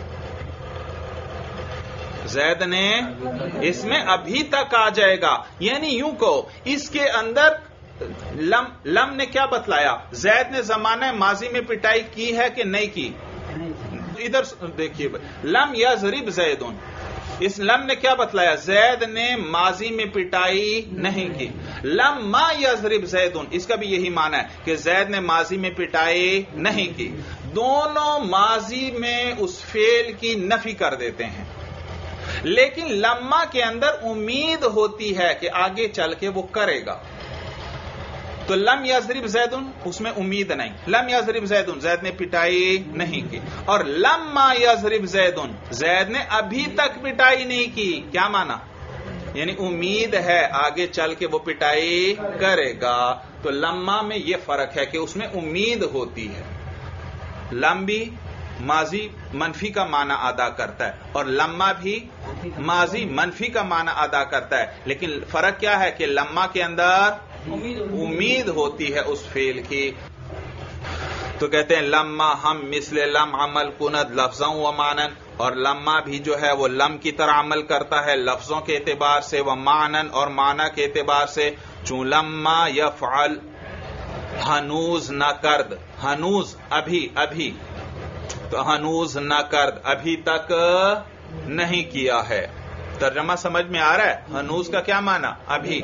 زید نے اس میں ابھی تک آ جائے گا. یعنی یوں کہو اس کے اندر لم نے کیا بتلایا؟ زید نے زمانہ ماضی میں پٹائی کی ہے کہ نہیں کی؟ ادھر دیکھیے لم یضرب زید، اس لم نے کیا بتلایا؟ زید نے ماضی میں پٹائی نہیں کی. لما یضرب زید، اس کا بھی یہی معنی ہے کہ زید نے ماضی میں پٹائی نہیں کی. دونوں ماضی میں اس فعل کی نفی کر دیتے ہیں، لیکن لما کے اندر امید ہوتی ہے کہ آگے چل کے وہ کرے گا. تو لم یضرب زید اس میں امید نہیں. لم یضرب زید، زید نے پٹائی نہیں کی. اور لما یضرب زید، زید نے ابھی تک پٹائی نہیں کی. کیا معنی؟ یعنی امید ہے آگے چل کے وہ پٹائی کرے گا. تو لما میں یہ فرق ہے کہ اس میں امید ہوتی ہے. لم بھی ماضی منفی کا معنی ادا کرتا ہے اور لما بھی ماضی منفی کا معنی ادا کرتا ہے. لیکن فرق کیا ہے کہ لما کے اندر امید ہوتی ہے اس فعل کی. تو کہتے ہیں لما ہم مثل لم عمل کند لفظاً و معنن. اور لما بھی جو ہے وہ لم کی طرح عمل کرتا ہے لفظوں کے اعتبار سے، و معنن اور معنی کے اعتبار سے. چون لما یفعل ہنوز نہ کرد، ہنوز ابھی تو ہنوز نہ کرد ابھی تک نہیں کیا ہے. ترجمہ سمجھ میں آ رہا ہے؟ ہنوز کا کیا معنی؟ ابھی.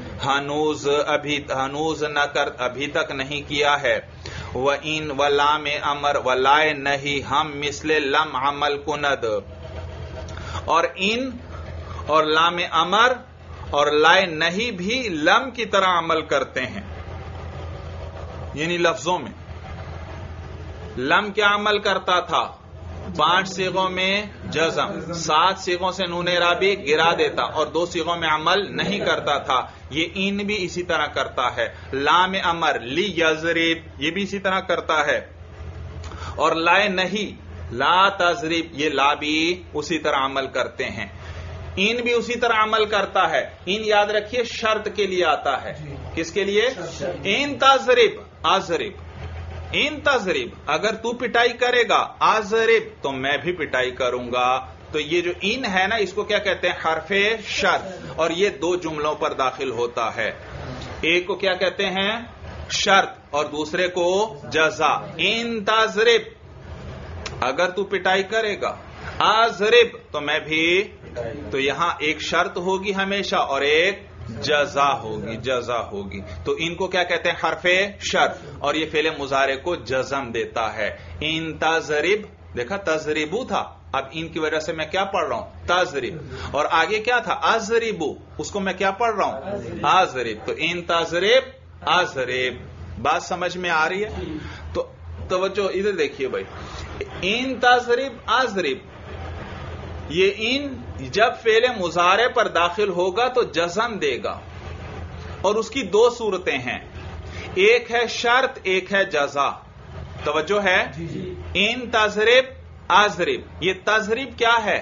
ہنوز نہ کرد ابھی تک نہیں کیا ہے. وَإِن وَلَامِ امر وَلَائے نہیں ہم مثل لم عمل کند. اور ان اور لام امر اور لائے نہیں بھی لم کی طرح عمل کرتے ہیں. یعنی لفظوں میں لم کیا عمل کرتا تھا؟ 5 صیغوں میں جزم، 7 صیغوں سے نون اعرابی گرا دیتا اور 2 صیغوں میں عمل نہیں کرتا تھا. یہ ان بھی اسی طرح کرتا ہے. لام امر لی یضرب یہ بھی اسی طرح کرتا ہے. اور لائے نہیں لا تضرب یہ لا بھی اسی طرح عمل کرتے ہیں. ان بھی اسی طرح عمل کرتا ہے. ان یاد رکھیے شرط کے لیے آتا ہے. کس کے لیے؟ ان تضرب اضرب. ان تضرب اگر تو پٹائی کرے گا، اضرب تو میں بھی پٹائی کروں گا. تو یہ جو ان ہے نا اس کو کیا کہتے ہیں؟ حرف شرط. اور یہ 2 جملوں پر داخل ہوتا ہے. ایک کو کیا کہتے ہیں؟ شرط اور دوسرے کو جزا. ان تضرب اگر تو پٹائی کرے گا، اضرب تو میں بھی. تو یہاں ایک شرط ہوگی ہمیشہ اور ایک جزا ہوگی. تو ان کو کیا کہتے ہیں؟ حرف شرط. اور یہ فعل مضارع کو جزم دیتا ہے. ان تضرب دیکھا تضربو تھا، اب ان کی وجہ سے میں کیا پڑھ رہا ہوں؟ تضرب. اور آگے کیا تھا؟ اضربو، اس کو میں کیا پڑھ رہا ہوں؟ اضرب. تو ان تضرب اضرب. بات سمجھ میں آ رہی ہے؟ تو توجہ ادھر دیکھیے بھائی. ان تضرب اضرب یہ ان جب فعل مضارع پر داخل ہوگا تو جزم دے گا. اور اس کی 2 صورتیں ہیں. ایک ہے شرط، ایک ہے جزا. توجہ ہے؟ ان تضرب اضرب. یہ تضرب کیا ہے؟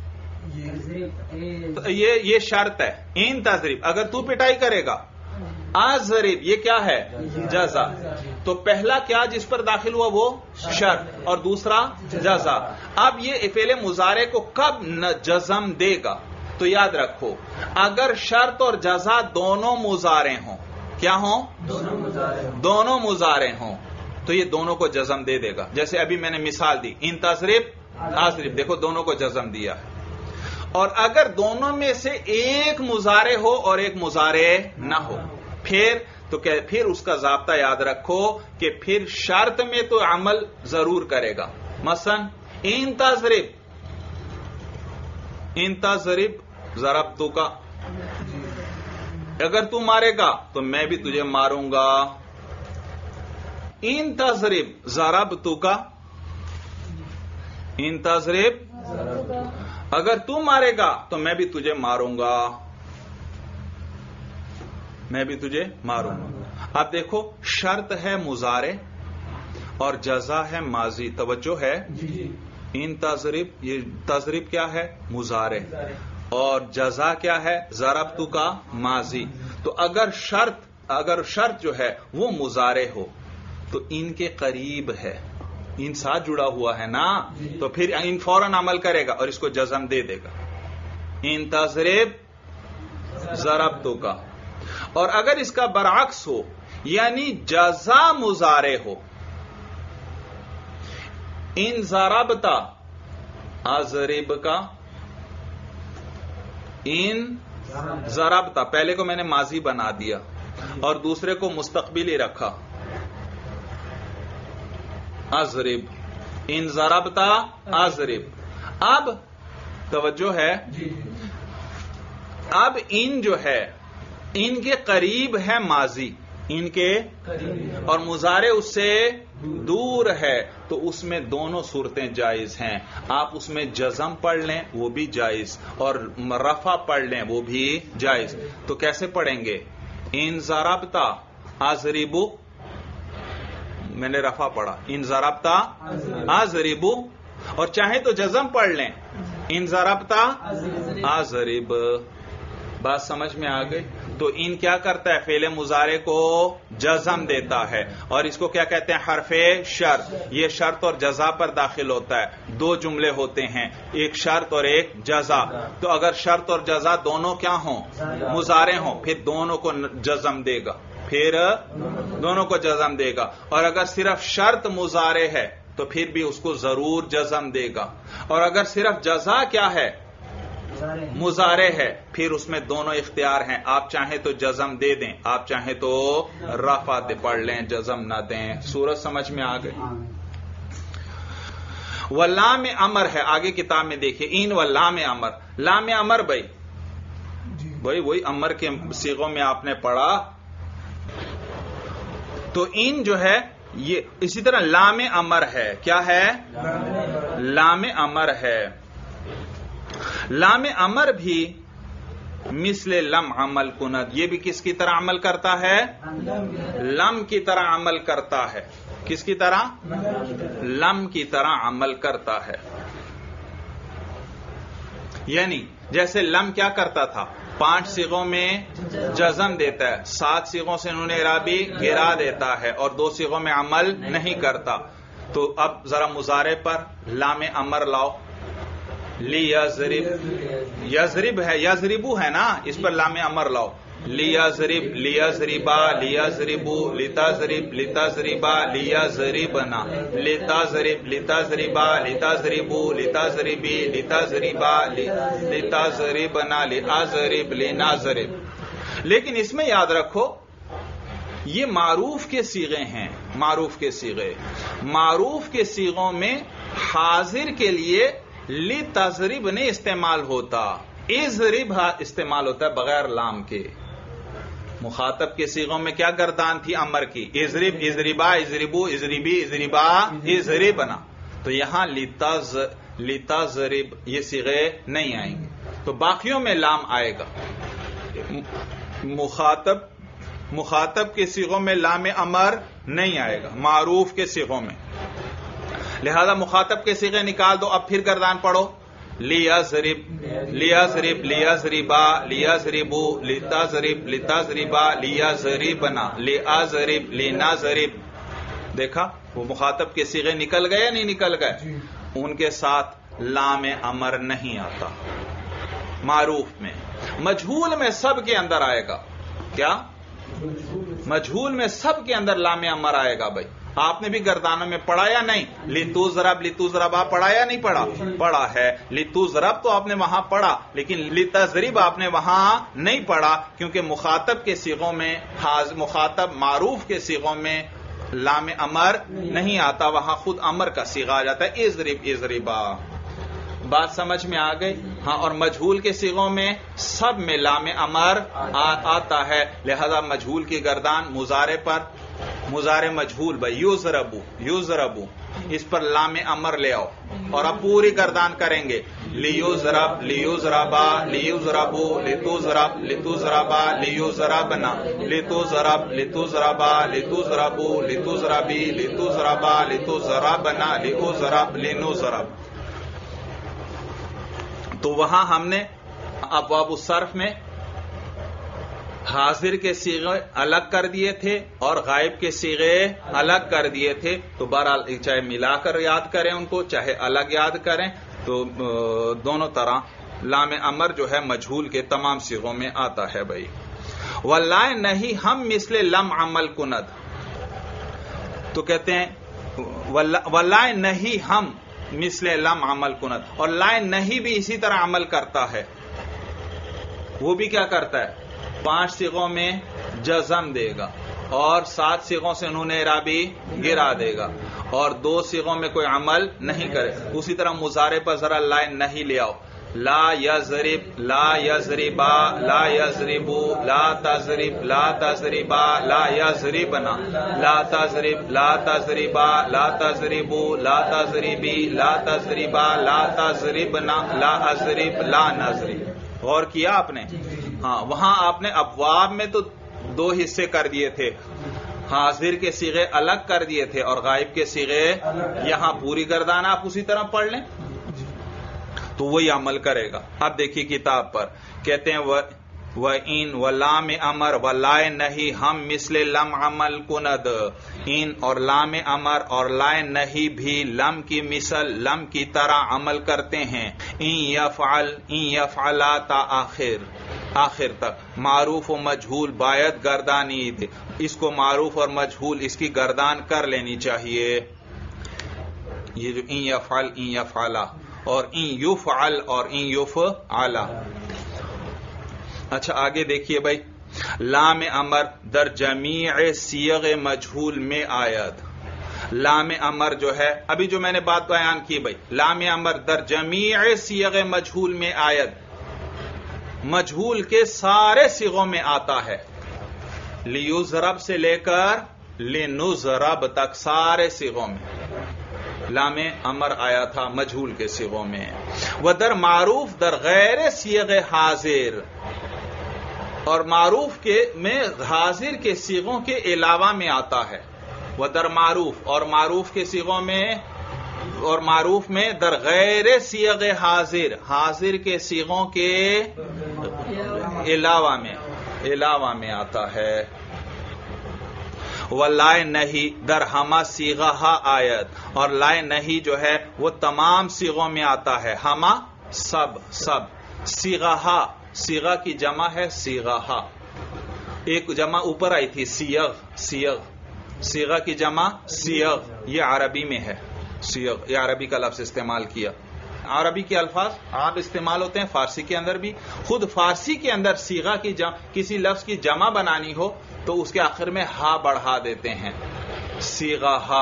یہ شرط ہے. ان تضرب اگر تو پٹائی کرے گا. اضرب یہ کیا ہے؟ جزا. تو پہلا کیا جس پر داخل ہوا وہ شرط اور دوسرا جزا. اب یہ فعل مضارع کو کب جزم دے گا؟ تو یاد رکھو اگر شرط اور جزا دونوں مضارع ہوں. کیا ہوں؟ دونوں مضارع ہوں تو یہ دونوں کو جزم دے دے گا. جیسے ابھی میں نے مثال دی ان تضرب اضرب، دیکھو دونوں کو جزم دیا ہے. اور اگر دونوں میں سے ایک مضارع ہو اور ایک مضارع نہ ہو پھر اس کا ضابطہ یاد رکھو کہ پھر شرط میں تو عمل ضرور کرے گا. مثلا ان تضرب ضربتو کا، اگر تو مارے گا تو میں بھی تجھے ماروں گا. ان تضرب ضربتو کا، ان تضرب اگر تو مارے گا تو میں بھی تجھے ماروں گا، میں بھی تجھے ماروں گا. اب دیکھو شرط ہے مضارع اور جزا ہے ماضی. توجہ ہے؟ ان تضرب، یہ تضرب کیا ہے؟ مضارع. اور جزا کیا ہے؟ ضربتو کا ماضی. تو اگر شرط جو ہے وہ مضارع ہو تو ان کے قریب ہے، ان ساتھ جڑا ہوا ہے نا، تو پھر ان فوراً عمل کرے گا اور اس کو جزم دے دے گا. ان تضرب ضربتو کا. اور اگر اس کا برعکس ہو یعنی جزا مضارع ہو، ان ضربتا اضرب کا، ان ضربتا پہلے کو میں نے ماضی بنا دیا اور دوسرے کو مستقبلی رکھا. اضرب، ان ضربتا اضرب. اب توجہ ہے، اب ان جو ہے ان کے قریب ہے ماضی، ان کے اور مضارع اس سے دور ہے، تو اس میں دونوں صورتیں جائز ہیں. آپ اس میں جزم پڑھ لیں وہ بھی جائز اور رفع پڑھ لیں وہ بھی جائز. تو کیسے پڑھیں گے؟ ان ضربتا اضربو، میں نے رفع پڑھا، ان ضربتا اضربو. اور چاہیں تو جزم پڑھ لیں، ان ضربتا اضرب. بات سمجھ میں آ گئی؟ تو ان کیا کرتا ہے؟ فعل مضارع کو جزم دیتا ہے اور اس کو کیا کہتے ہیں؟ حرف شرط. یہ شرط اور جزا پر داخل ہوتا ہے. دو جملے ہوتے ہیں، ایک شرط اور ایک جزا. تو اگر شرط اور جزا دونوں کیا ہوں؟ مضارع ہوں، پھر دونوں کو جزم دے گا، پھر دونوں کو جزم دے گا. اور اگر صرف شرط مضارع ہے تو پھر بھی اس کو ضرور جزم دے گا. اور اگر صرف جزا کیا ہے؟ مضارع ہے، پھر اس میں دونوں اختیار ہیں. آپ چاہیں تو جزم دے دیں، آپ چاہیں تو رفع پڑھ لیں، جزم نہ دیں. سورج سمجھ میں آ گئی؟ واللام امر ہے آگے کتاب میں دیکھیے. ان واللام امر، لام امر بھائی وہی امر کے صیغوں میں آپ نے پڑھا. تو ان جو ہے یہ اسی طرح لام امر ہے. کیا ہے؟ لام امر ہے. لام امر بھی مثل لم عمل کند، یہ بھی کس کی طرح عمل کرتا ہے؟ لم کی طرح عمل کرتا ہے. کس کی طرح؟ لم کی طرح عمل کرتا ہے. یعنی جیسے لم کیا کرتا تھا؟ 5 صیغوں میں جزم دیتا ہے، 7 صیغوں سے نون اعرابی گرا دیتا ہے اور 2 صیغوں میں عمل نہیں کرتا. تو اب ذرا مضارع پر لام امر لاؤ. لیضرب، یضرب ہے، یضربو ہے نا، اس پر لام امر لاؤ. لیضرب، لیضربا، لیضربو، لتضرب، لتضربا، لیضربنا، لتضرب، لتضربا، لتضربو، لتضربی، لتضربا، لتضربنا، لأضرب، لنضرب. لیکن اس میں یاد رکھو یہ معروف کے صیغے ہیں. معروف کے صیغے، معروف کے صیغوں میں حاضر کے لیے لتضرب نہیں استعمال ہوتا، اضرب استعمال ہوتا ہے بغیر لام کے. مخاطب کے صیغوں میں کیا گردان تھی امر کی؟ اضرب، اضربا، اضربو، اضربی، اضربا، اضربنا. تو یہاں لتضرب یہ صیغے نہیں آئیں گے. تو باقیوں میں لام آئے گا. مخاطب کے صیغوں میں لام امر نہیں آئے گا، معروف کے صیغوں میں. لہذا مخاطب کے صیغے نکال دو. اب پھر گردان پڑھو. لیضرب، لیضرب، لیضربا، لیضربو، لتضرب، لتضربا، لیضربنا، لیضرب، لنضرب. دیکھا وہ مخاطب کے صیغے نکل گئے یا نہیں نکل گئے؟ ان کے ساتھ لام امر نہیں آتا معروف میں. مجہول میں سب کے اندر آئے گا. کیا؟ مجہول میں سب کے اندر لام امر آئے گا. بھائی آپ نے بھی گردانوں میں پڑھا یا نہیں؟ لتضرب، لتضربا پڑھا یا نہیں پڑھا؟ پڑھا ہے. لتضرب تو آپ نے وہاں پڑھا، لیکن لتضرب آپ نے وہاں نہیں پڑھا، کیونکہ مخاطب کے صیغوں میں، مخاطب معروف کے صیغوں میں لام امر نہیں آتا، وہاں خود امر کا صیغہ آ جاتا ہے. اضرب، اضربا. بات سمجھ میں آ گئی؟ ہاں. اور مجہول کے صیغوں میں سب میں لام امر آتا ہے. لہذا مجہول کی گردان مضارع پر، مضارع مجہول بھائی یضربو، یضربو، اس پر لام امر لے آؤ اور اب پوری گردان کریں گے. لیضرب، لیضربا، لیضربو، لتضرب، لتضربا، لیضربنا، لتضرب، لتضربا، لتضربو، لتضربی، لتضربا، لتضربنا، لتضرب، لنضرب. تو وہاں ہم نے ابواب الصرف میں حاضر کے صیغے الگ کر دیے تھے اور غائب کے صیغے الگ کر دیے تھے. تو بہرحال چاہے ملا کر یاد کریں ان کو، چاہے الگ یاد کریں، تو دونوں طرح لام امر جو ہے مجہول کے تمام صیغوں میں آتا ہے. بھائی واللہ نہیں ہم مثل لم عمل کند، تو کہتے ہیں واللہ نہیں ہم مثل لم عمل کند، اور لائن نہیں بھی اسی طرح عمل کرتا ہے. وہ بھی کیا کرتا ہے؟ 5 صیغوں میں جزم دے گا اور 7 صیغوں سے نون اعرابی گرا دے گا اور 2 صیغوں میں کوئی عمل نہیں کرے. اسی طرح مضارع پر ذرا لائن نہیں لے آؤ. لا یضرب، لا یضربا، لا یضربو، لا تضرب، لا تضربا، لا یضربنا، لا تضرب، لا تضربا، لا تضربو، لا تضربی، لا تضربا، لا تضربنا، لا اضرب، لا نضرب. غور کیا آپ نے؟ ہاں. وہاں آپ نے ابواب میں تو 2 حصے کر دیے تھے، حاضر کے صیغے الگ کر دیے تھے اور غائب کے صیغے. یہاں پوری گردان آپ اسی طرح پڑھ لیں تو وہی عمل کرے گا. اب دیکھیے کتاب پر کہتے ہیں وَإِن وَلَامِ امر وَلَائے نہیں ہم مثل لم عمل کند. ان اور لام امر اور لائے نہیں بھی لم کی مثل، لم کی طرح عمل کرتے ہیں. ان یفعلا تا آخر تک معروف و مجہول باید گردانید. اس کو معروف اور مجہول اس کی گردان کر لینی چاہیے. یہ جو ان یفعل، ان یفعلا اور ان یفعل اور ان یفعلا. اچھا آگے دیکھیے بھائی، لام امر در جمیع صیغ مجہول میں آید. لام امر جو ہے، ابھی جو میں نے بات بیان کی بھائی، لام امر در جمیع صیغ مجہول میں آید، مجہول کے سارے صیغوں میں آتا ہے. لیضرب سے لے کر لنضرب تک سارے صیغوں میں لام امر آیا تھا مجہول کے صیغوں میں. ودر معروف در غیر صیغ حاضر، اور معروف کے میں حاضر کے صیغوں کے علاوہ میں آتا ہے. ودر معروف، اور معروف کے صیغوں میں، اور معروف میں در غیر صیغ حاضر، حاضر کے صیغوں کے علاوہ میں آتا ہے. واللائے نہیں در ہما صیغہ آیت، اور لائے نہیں جو ہے وہ تمام صیغوں میں آتا ہے. ہما سب، صیغہ، صیغہ کی جمع ہے صیغہ. ایک جمع اوپر آئی تھی صیغ، صیغہ کی جمع صیغ، یہ عربی میں ہے. صیغ یہ عربی کا لفظ استعمال کیا. عربی کے الفاظ عام استعمال ہوتے ہیں، فارسی کے اندر بھی. خود فارسی کے اندر صیغہ کی کسی لفظ کی جمع بنانی ہو تو اس کے آخر میں ہا بڑھا دیتے ہیں. صیغہ،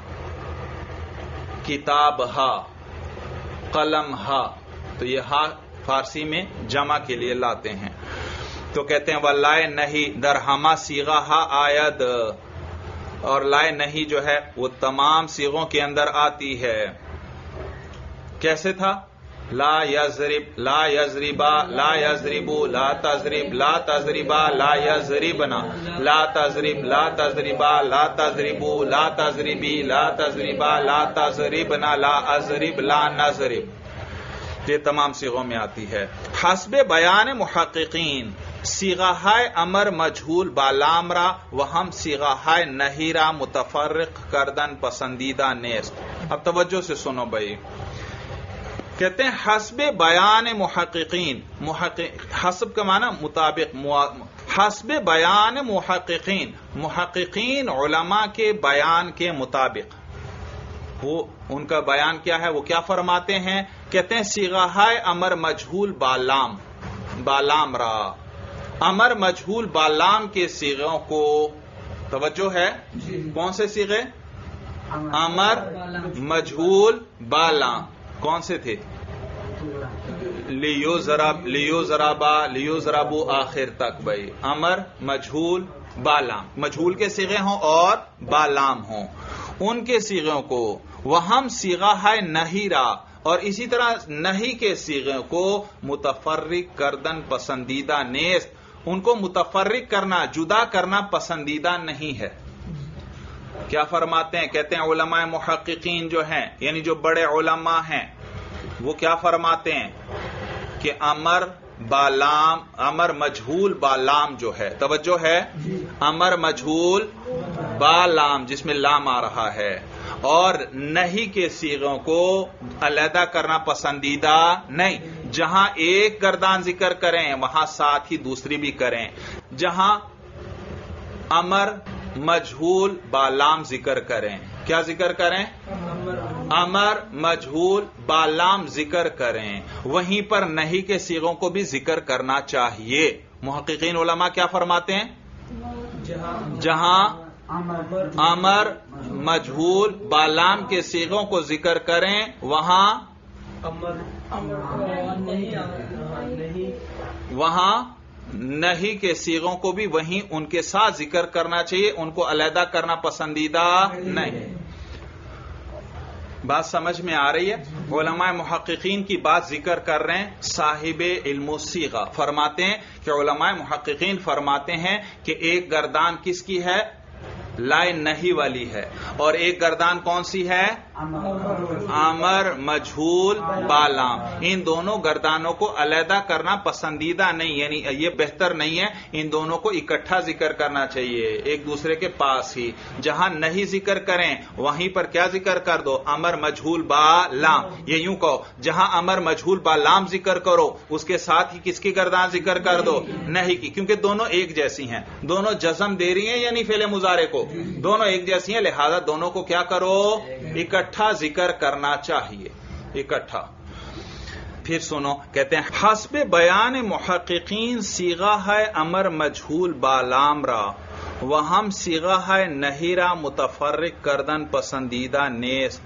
کتاب ہا، قلم ہا، تو یہ ہا فارسی میں جمع کے لیے لاتے ہیں. تو کہتے ہیں واللائے نہیں در ہما صیغہ آید، اور لائے نہیں جو ہے وہ تمام صیغوں کے اندر آتی ہے. کیسے تھا؟ لا یضرب، لا یضربا، لا یضربو، لا تضرب، لا تضربا، لا یضربنا، لا تضرب، لا تضربا، لا تضربو، لا تضربی، لا تضربا، لا تضربنا، لا اضرب، لا نضرب، یہ تمام صیغوں میں آتی ہے. حسب بیان محققین صیغہ ہے امر مجہول بالام را وہم صیغہ ہے نہیرا متفرق کردن پسندیدہ نیست. اب توجہ سے سنو بھائی، کہتے ہیں حسب بیان محققین، حسب کا معنی مطابق، حسب بیان محققین، محققین علماء کے بیان کے مطابق، وہ ان کا بیان کیا ہے، وہ کیا فرماتے ہیں؟ کہتے ہیں صیغہ ہے امر مجہول بالام، بالام را، امر مجہول بالام کے صیغوں کو، توجہ ہے کون سے صیغے؟ امر مجہول بالام، کون سے تھے؟ لیوزرب، لیوزربا، لیوزربو، آخر تک بھائی امر مجہول بالام، مجہول کے صیغے ہوں اور بالام ہوں، ان کے صیغوں کو. وہم صیغہ ہے نہیرا، اور اسی طرح نہیں کے صیغے کو متفرق کردن پسندیدہ نیست، ان کو متفرق کرنا، جدا کرنا پسندیدہ نہیں ہے. کیا فرماتے ہیں؟ کہتے ہیں علماء محققین جو ہیں، یعنی جو بڑے علماء ہیں، وہ کیا فرماتے ہیں کہ امر بالام، امر مجہول بالام جو ہے، توجہ ہے، امر مجہول بالام جس میں لام آ رہا ہے، اور نہیں کے صیغوں کو علیحدہ کرنا پسندیدہ نہیں. جہاں ایک گردان ذکر کریں وہاں ساتھ ہی دوسری بھی کریں. جہاں امر مجہول بالام ذکر کریں، کیا ذکر کریں؟ امر مجہول بالام ذکر کریں، وہیں پر نہیں کے صیغوں کو بھی ذکر کرنا چاہیے. محققین علماء کیا فرماتے ہیں؟ جہاں امر مجہول بالام کے صیغوں کو ذکر کریں وہاں نہیں کے صیغوں کو بھی وہیں ان کے ساتھ ذکر کرنا چاہیے، ان کو علیحدہ کرنا پسندیدہ نہیں. بات سمجھ میں آ رہی ہے؟ علماء محققین کی بات ذکر کر رہے ہیں صاحب علم الصیغہ، فرماتے ہیں کہ علماء محققین فرماتے ہیں کہ ایک گردان کس کی ہے؟ لائن نہیں والی ہے، اور ایک گردان کون سی ہے؟ امر مجہول بالام. ان دونوں گردانوں کو علیحدہ کرنا پسندیدہ نہیں، یعنی یہ بہتر نہیں ہے، ان دونوں کو اکٹھا ذکر کرنا چاہیے ایک دوسرے کے پاس ہی. جہاں نہیں ذکر کریں وہیں پر کیا ذکر کر دو؟ امر مجہول بالام. یہ یوں کہو، جہاں امر مجہول بالام ذکر کرو اس کے ساتھ ہی کس کی گردان ذکر کر دو؟ نہیں کی، کیونکہ دونوں ایک جیسی ہیں، دونوں جزم دے رہی ہیں یعنی فعل مضارع کو، دونوں ایک جیسی ہیں، لہذا دونوں کو کیا کرو؟ اکٹھا ذکر کرنا چاہیے، اکٹھا. پھر سنو، کہتے ہیں حسب بیان محققین صیغہ ہے امر مجہول بالام را وہم صیغہ ہے نہیرا متفرق کردن پسندیدہ نیست.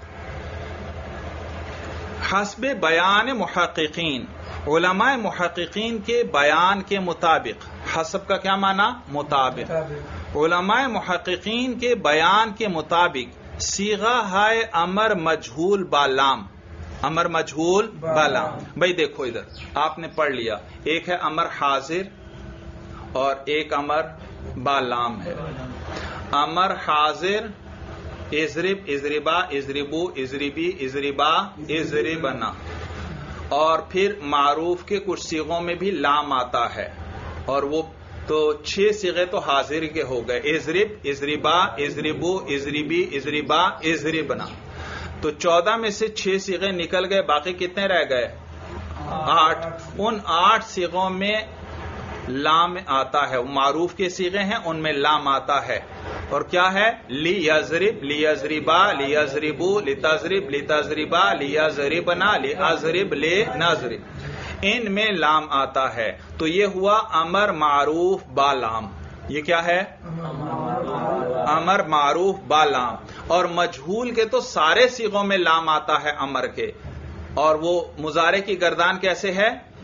حسب بیان محققین، علماء محققین کے بیان کے مطابق. حسب کا کیا معنی؟ مطابق. علماء محققین کے بیان کے مطابق صیغہ ہے امر مجہول بالام، امر مجہول بالام. بھائی دیکھو ادھر آپ نے پڑھ لیا، ایک ہے امر حاضر اور ایک امر بالام ہے. امر حاضر اضرب، اضربا، اضربو، اضربی، اضربا، اضربنا، اور پھر معروف کے کچھ صیغوں میں بھی لام آتا ہے، اور وہ تو 6 صیغے تو حاضر کے ہو گئے، اضرب، اضربا، اضربو، اضربی، اضربا، اضربنا. تو 14 میں سے 6 صیغے نکل گئے، باقی کتنے رہ گئے؟ 8. ان 8 صیغوں میں لام آتا ہے، معروف کے صیغے ہیں ان میں لام آتا ہے. اور کیا ہے؟ لی یضرب، لی یضربا، لی یضربو، لی تضرب، لی تضربا، لی یضربنا، لی اضرب، لی نضرب، ان میں لام آتا ہے. تو یہ ہوا امر معروف بالام. یہ کیا ہے؟ امر معروف بالام. اور مجہول کے تو سارے صیغوں میں لام آتا ہے امر کے، اور وہ مضارع کی گردان کیسے ہے؟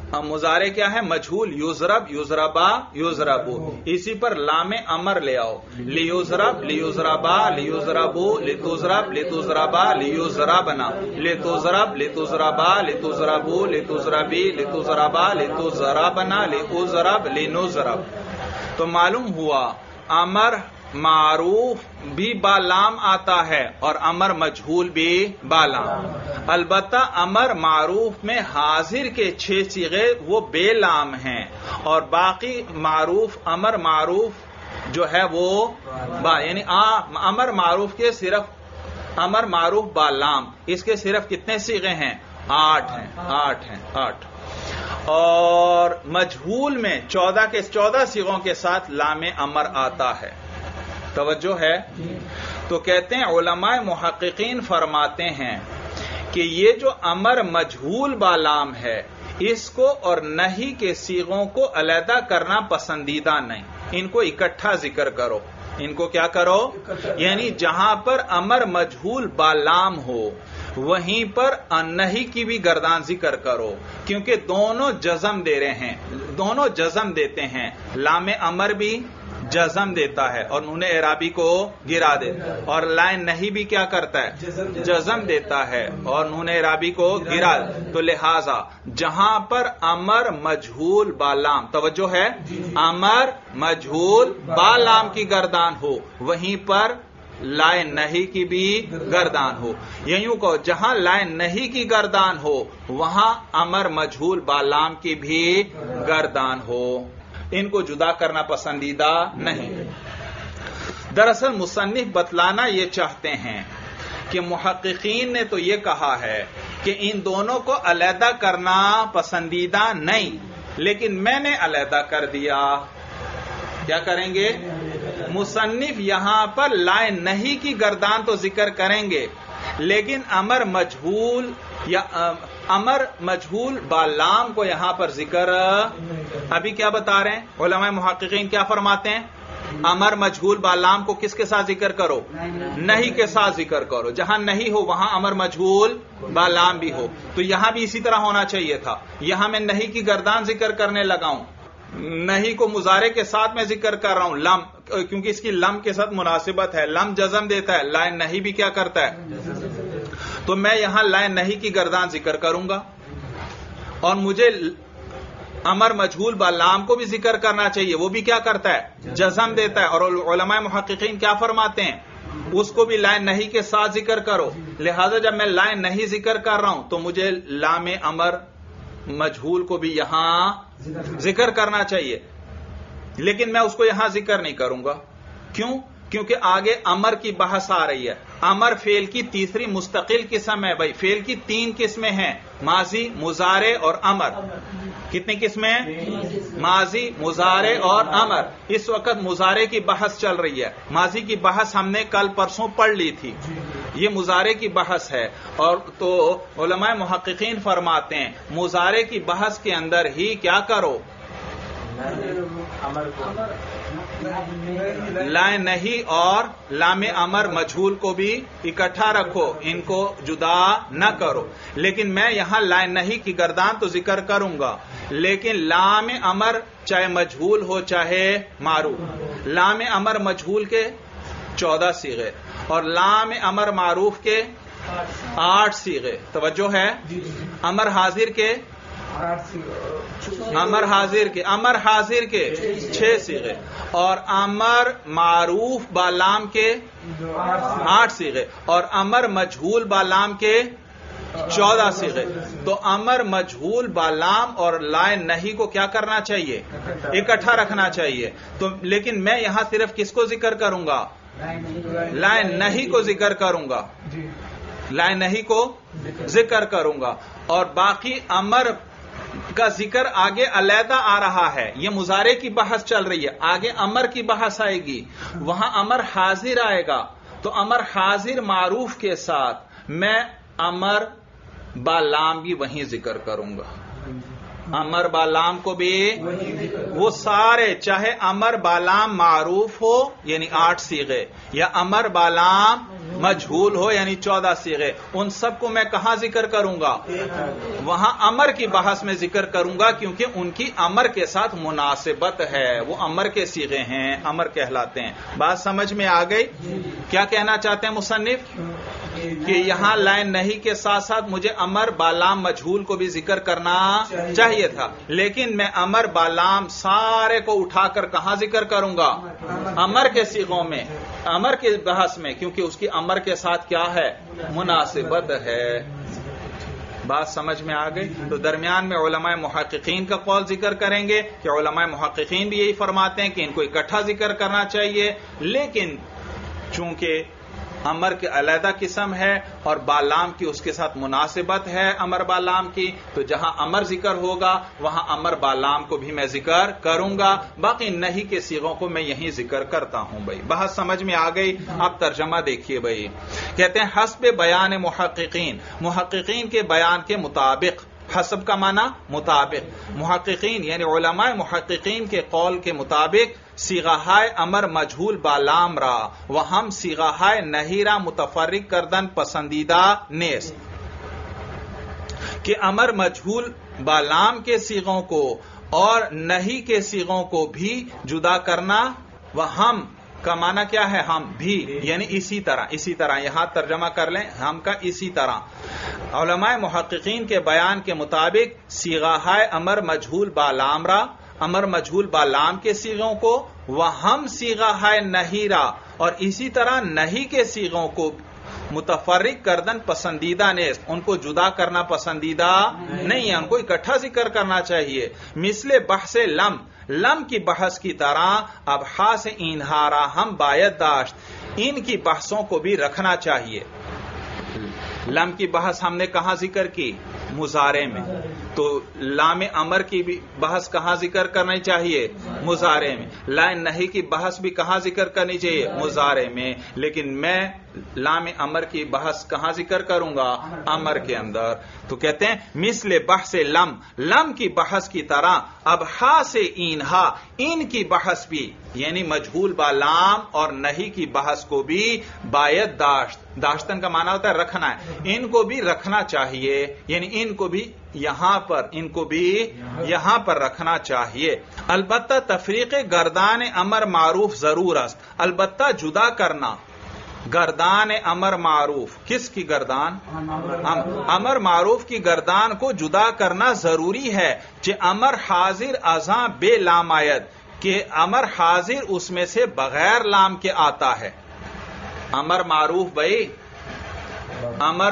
मुजारे क्या है? मजहूल, युजरब, युजरबा, युजरबू। इसी पर लामे अमर ले आओ, लियुजरब, लियुजरबा, लियुजरबू, लितुजरब, लितुजरबा, लियुजरबना, लितुजरब, लितुजरबा, लितुजरबू, लितुजरबी, लितुजरबा, लितुजरबना, लिउजरब, लिनुजरब। तो मालूम हुआ अमर मारूफ भी बालाम आता है और अमर मजहूल भी बालाम। अलबत्ता अमर मारूफ में हाजिर के 6 सीगे वो बेलाम हैं और बाकी मारूफ अमर मारूफ जो है वो यानी अमर मारूफ के सिर्फ अमर मारूफ बालाम, इसके सिर्फ कितने सीगे हैं? 8 हैं। 8 और मजहूल में 14 सीगों के साथ लामे अमर आता है। तवज्जो है? तो कहते हैं उलमाए मुहक्किकीन फरमाते हैं कि ये जो अमर मजहूल बालाम है इसको और नहीं के सीगों को अलहदा करना पसंदीदा नहीं, इनको इकट्ठा जिक्र करो। इनको क्या करो? यानी जहां पर अमर मजहूल बालाम हो वहीं पर नहीं की भी गर्दान जिक्र करो, क्योंकि दोनों जज़म दे रहे हैं, दोनों जज़म देते हैं। लामे अमर भी जज़म देता है और नूने एराबी को गिरा देता है, और लाइन नहीं भी क्या करता है? जज़म देता है और नूने एराबी को गिरा। तो लिहाजा जहां पर अमर मजहूल बालाम, तवज्जो है, अमर मजहूल बालाम की गर्दान हो वहीं पर लाइन नहीं की भी गर्दान हो। यूं कहो जहां लाइन नहीं की गर्दान हो वहां अमर मजहूल बालाम की भी गर्दान हो। इनको जुदा करना पसंदीदा नहीं। दरअसल मुसन्निफ बतलाना ये चाहते हैं कि मुहक्किकीन ने तो ये कहा है कि इन दोनों को अलहदा करना पसंदीदा नहीं, लेकिन मैंने अलहदा कर दिया। क्या करेंगे? मुसन्निफ यहां पर लाइन नहीं की गर्दान तो जिक्र करेंगे, लेकिन अमर मजहूल या अमर मजहूल बालाम को यहां पर जिक्र अभी क्या बता रहे हैं उलमाए मुहक्किकीन? क्या फरमाते हैं? अमर मजहूल बालाम को किसके साथ जिक्र करो? नहीं के साथ जिक्र करो। जहां नहीं हो वहां अमर मजहूल बालाम भी हो। तो यहां भी इसी तरह होना चाहिए था। यहां मैं नहीं की गर्दान जिक्र करने लगा हूं, नहीं को मुजारे के साथ मैं जिक्र कर रहा हूं, लम, क्योंकि इसकी लम के साथ मुनासिबत है। लम जज़म देता है, लाइन नहीं भी क्या करता है? तो मैं यहां लाइन नहीं की गर्दान जिक्र करूंगा और मुझे अमर मजहूल बालाम को भी जिक्र करना चाहिए, वो भी क्या करता है? जज़म देता है। और उलमाए मुहक्किकीन क्या फरमाते हैं? उसको भी लाइन नहीं के साथ जिक्र करो। लिहाजा जब मैं लाइन नहीं जिक्र कर रहा हूं तो मुझे लाम अमर मजहूल को भी यहां जिक्र करना चाहिए, लेकिन मैं उसको यहां जिक्र नहीं करूंगा। क्यों? क्योंकि आगे अमर की बहस आ रही है। अमर फेल की तीसरी मुस्तकिल किस्म है। भाई फेल की 3 किस्में हैं, माजी, मुजारे और अमर। कितनी किस्में हैं? माजी, मुजारे और अमर। इस वक्त मुजारे की बहस चल रही है। माजी की बहस हमने कल परसों पढ़ ली थी, ये मुजारे की बहस है। और तो उलमाए मुहक्किकीन फरमाते हैं मुजारे की बहस के अंदर ही क्या करो? लाइन नहीं और लामे अमर मजहूल को भी इकट्ठा रखो, इनको जुदा न करो। लेकिन मैं यहां लाइन नहीं की गर्दान तो जिक्र करूंगा, लेकिन लामे अमर चाहे मजहूल हो चाहे मारूफ, लामे अमर मजहूल के 14 सीगे और लामे अमर मारूफ के 8 सीगे। तवज्जो है? अमर हाजिर के अमर हाजिर के 6 सीगे और अमर मारूफ बालाम के 8 सीगे और अमर मजहूल बालाम के 14 सीगे। तो अमर मजहूल बालाम और लाइन नहीं को क्या करना चाहिए? इकट्ठा रखना चाहिए। तो लेकिन मैं यहां सिर्फ किसको जिक्र करूंगा? लाइन नहीं को जिक्र करूंगा, लाइन नहीं को जिक्र करूंगा और बाकी अमर का जिक्र आगे अलहदा आ रहा है। यह मुजारे की बहस चल रही है, आगे अमर की बहस आएगी, वहां अमर हाजिर आएगा। तो अमर हाजिर मारूफ के साथ मैं अमर बालाम भी वहीं जिक्र करूंगा। अमर बालाम को भी वो सारे, चाहे अमर बालाम मारूफ हो यानी 8 सीगे, या अमर बालाम مجھول ہو یعنی 14 صیغے، ان سب کو میں کہاں ذکر کروں گا؟ وہاں امر کی بحث میں ذکر کروں گا، کیونکہ ان کی امر کے ساتھ مناسبت ہے، وہ امر کے صیغے ہیں، امر کہلاتے ہیں۔ بات سمجھ میں آ گئی؟ کیا کہنا چاہتے ہیں مصنف؟ کہ یہاں لائن نہیں کے ساتھ ساتھ مجھے امر بالام مجھول کو بھی ذکر کرنا چاہیے تھا، لیکن میں امر بالام سارے کو اٹھا کر کہاں ذکر کروں گا؟ امر کے صیغوں میں، امر کے بحث میں، کیونکہ اس کی امر کے ساتھ کیا ہے؟ مناسبت ہے۔ بات سمجھ میں آ گئی؟ تو درمیان میں علماء محققین کا قول ذکر کریں گے کہ علماء محققین بھی یہی فرماتے ہیں کہ ان کو اکٹھا ذکر کرنا چاہیے، لیکن چونکہ امر کے علیحدہ قسم ہے اور بالام کی اس کے ساتھ مناسبت ہے امر بالام کی، تو جہاں امر ذکر ہوگا وہاں امر بالام کو بھی میں ذکر کروں گا، باقی نہیں کے صیغوں کو میں یہیں ذکر کرتا ہوں۔ بھائی بحث سمجھ میں آ گئی؟ اب ترجمہ دیکھیے بھائی، کہتے ہیں حسب بیان محققین، محققین کے بیان کے مطابق، حسب کا معنی مطابق، محققین یعنی علماء محققین کے قول کے مطابق صیغہائے امر مجھول بالام را و ہم صیغہائے نہیرہ متفرق کردن پسندیدہ نیست، کہ امر مجھول بالام کے صیغوں کو اور نہیں کے صیغوں کو بھی جدا کرنا، و ہم کا معنی کیا ہے؟ ہم بھی، یعنی اسی طرح یہاں ترجمہ کر لیں، ہم کا اسی طرح علماء محققین کے بیان کے مطابق صیغہائے امر مجھول بالام را، امر مجھول بالام کے صیغوں کو، وہ ہم صیغہائے نہیرہ اور اسی طرح نہیں کے صیغوں کو متفرق کردن پسندیدہ نیست، ان کو جدا کرنا پسندیدہ نہیں ہے، ان کو اکٹھا ذکر کرنا چاہیے۔ مثل بحث لم کی بحث کی طرح ابحاث اینہارا ہم باید داشت، ان کی بحثوں کو بھی رکھنا چاہیے۔ لم کی بحث ہم نے کہاں ذکر کی؟ مضارع میں، تو لام امر کی بھی بحث کہاں ذکر کرنی چاہیے؟ مضارع میں۔ لام نہیں کی بحث بھی کہاں ذکر کرنی چاہیے؟ مضارع میں، لیکن میں لام امر کی بحث کہاں ذکر کروں گا؟ امر کے اندر۔ تو کہتے ہیں مثل بحث لم کی بحث کی طرح ابحاث اینہا، ان کی بحث بھی یعنی مجھول بالام اور نہیں کی بحث کو بھی باید داشتن کا معنی ہوتا ہے رکھنا ہے، ان کو بھی رکھنا چاہیے، یعنی ان کو بھی یہاں پر رکھنا چاہیے۔ البتہ تفریق گردان امر معروف ضرور است، البتہ جدا کرنا گردان امر معروف، کس کی گردان؟ امر معروف کی گردان کو جدا کرنا ضروری ہے، کہ امر حاضر ازاں بے لام آید، کہ امر حاضر اس میں سے بغیر لام کے آتا ہے۔ امر معروف بھائی، امر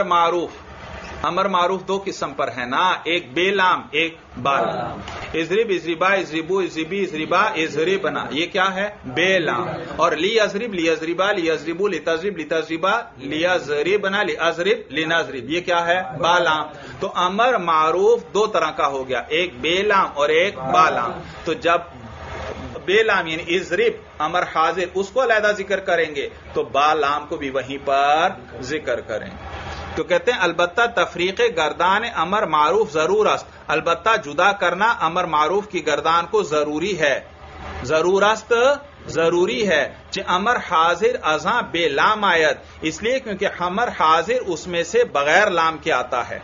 معروف دو قسم پر ہے نا، ایک بے لام ایک بالام۔ اضرب اضربا اضربو اضربی اضربا اضربنا، یہ کیا ہے؟ بے لام۔ اور لی اضرب لی اضربا لی اضربو لتضرب لتضربا لی اضربنا لی اضرب لنضرب، یہ کیا ہے؟ بالام۔ تو امر معروف دو طرح کا ہو گیا، ایک بے لام اور ایک بالام۔ تو جب بے لام یعنی اضرب امر حاضر اس کو علیحدہ ذکر کریں گے تو بالام کو بھی وہیں پر ذکر کریں۔ تو کہتے ہیں البتہ تفریق گردان امر معروف ضرور است، البتہ جدا کرنا امر معروف کی گردان کو ضروری ہے، ضرور است ضروری ہے، کہ امر حاضر ازاں بے لام آیت، اس لیے کیونکہ امر حاضر اس میں سے بغیر لام کے آتا ہے۔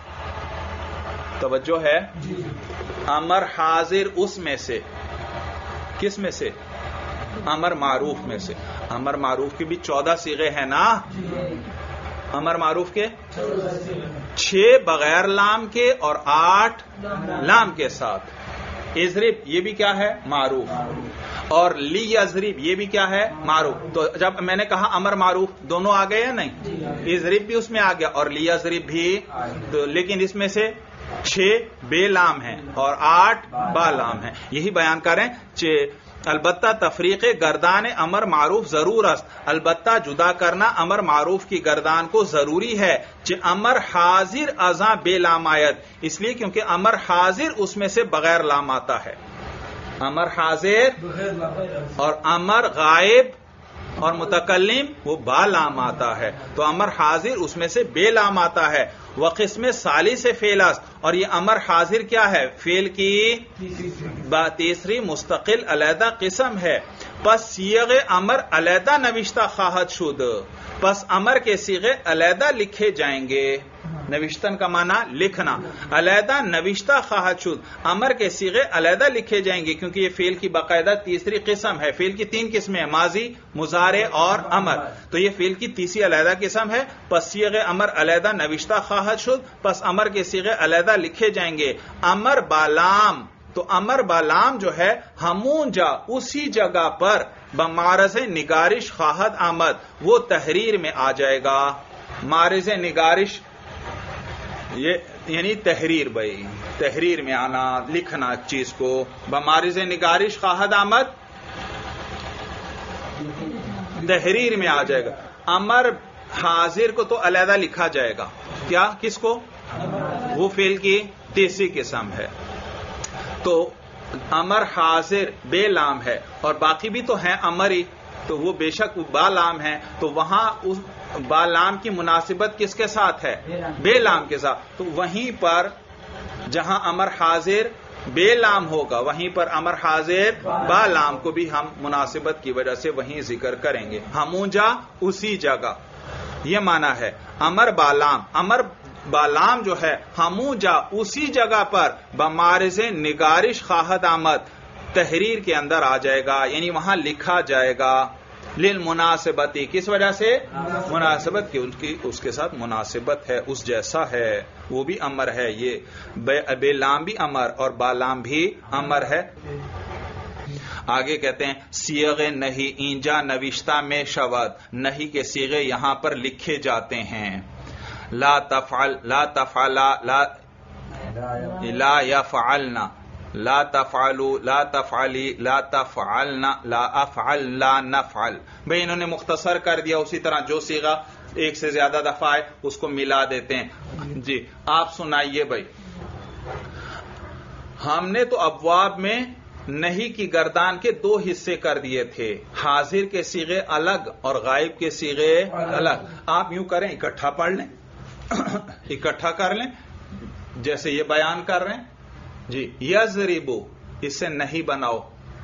توجہ ہے؟ امر حاضر اس میں سے، کس میں سے؟ امر معروف میں سے۔ امر معروف کی بھی 14 صیغے ہیں نا، امر معروف کے 6 بغیر لام کے اور 8 لام کے ساتھ۔ اضرب یہ بھی کیا ہے؟ معروف۔ اور لی یضرب یہ بھی کیا ہے؟ معروف۔ تو جب میں نے کہا امر معروف دونوں آ گئے یا نہیں؟ اضرب بھی اس میں آ گیا اور لی یضرب بھی، تو لیکن اس میں سے 6 بے لام ہیں اور 8 با لام ہیں۔ یہی بیان کریں کہ البتہ تفریق گردان امر معروف ضرور است، البتہ جدا کرنا امر معروف کی گردان کو ضروری ہے، کہ امر حاضر ازاں بے لام آیت، اس لیے کیونکہ امر حاضر اس میں سے بغیر لام آتا ہے۔ امر حاضر اور امر غائب اور متکلم وہ با لام آتا ہے، تو امر حاضر اس میں سے بے لام آتا ہے۔ وقسم ثالث فعل است، اور یہ امر حاضر کیا ہے؟ فعل کی تیسری مستقل علیحدہ قسم ہے. پس صیغ امر علیحدہ نوشتہ خواہد شد، پس امر کے صیغے علیحدہ لکھے جائیں گے. نوشتن کا معنی لکھنا. علیحدہ نوشتہ خواہد شد، امر کے صیغے علیحدہ لکھے جائیں گے، کیونکہ یہ فعل کی باقاعدہ تیسری قسم ہے. فعل کی 3 قسمیں ہیں، ماضی، مضارع اور امر. تو یہ فعل کی تیسری علیحدہ قسم ہے. پس صیغ امر علیحدہ نوشتہ خواہد شد، پس امر کے صیغے علیحدہ لکھے جائیں گے. امر بالام، تو امر بالام جو ہے ہمون جا اسی جگہ پر بمعرض نگارش خواہد آمد، وہ تحریر میں آ جائے گا. معرض نگارش یہ یعنی تحریر، بھائی تحریر میں آنا، لکھنا چیز کو. بمعرض نگارش خواہد آمد تحریر میں آ جائے گا. امر حاضر کو تو علیحدہ لکھا جائے گا. کیا؟ کس کو؟ وہ فعل کی تیسری قسم ہے. تو امر حاضر بے لام ہے، اور باقی بھی تو ہیں امر ہی، تو وہ بے شک با لام ہے. تو وہاں اس با لام کی مناسبت کس کے ساتھ ہے؟ بے لام کے ساتھ. تو وہیں پر جہاں امر حاضر بے لام ہوگا، وہیں پر امر حاضر با لام کو بھی ہم مناسبت کی وجہ سے وہیں ذکر کریں گے. ہمونجا اسی جگہ، یہ معنی ہے. امر بالام، امر بالام جو ہے ہموں جا اسی جگہ پر بمعرض نگارش خواہد آمد، تحریر کے اندر آ جائے گا، یعنی وہاں لکھا جائے گا. للمناسبتی، کس وجہ سے؟ مناسبت کی، اس کے ساتھ مناسبت ہے، اس جیسا ہے، وہ بھی امر ہے. یہ بے لام بھی امر اور بالام بھی امر ہے. آگے کہتے ہیں صیغ نہیں اینجا نوشتہ میں شود، نہیں کے صیغے یہاں پر لکھے جاتے ہیں. لا تفعل، لا تفعلا، لا یفعلنا، لا تفعلوا، لا تفعلی، لا تفعلنا، لا افعل، لا نفعل. بھئی انہوں نے مختصر کر دیا. اسی طرح جو صیغہ ایک سے زیادہ دفعہ ہے اس کو ملا دیتے ہیں. جی آپ سنائیے بھائی. ہم نے تو ابواب میں نہیں کی گردان کے 2 حصے کر دیے تھے، حاضر کے صیغے الگ اور غائب کے صیغے الگ. آپ یوں کریں، اکٹھا پڑھ لیں، اکٹھا کر لیں جیسے یہ بیان کر رہے ہیں. جی یضربو، اس سے نہیں بناؤ،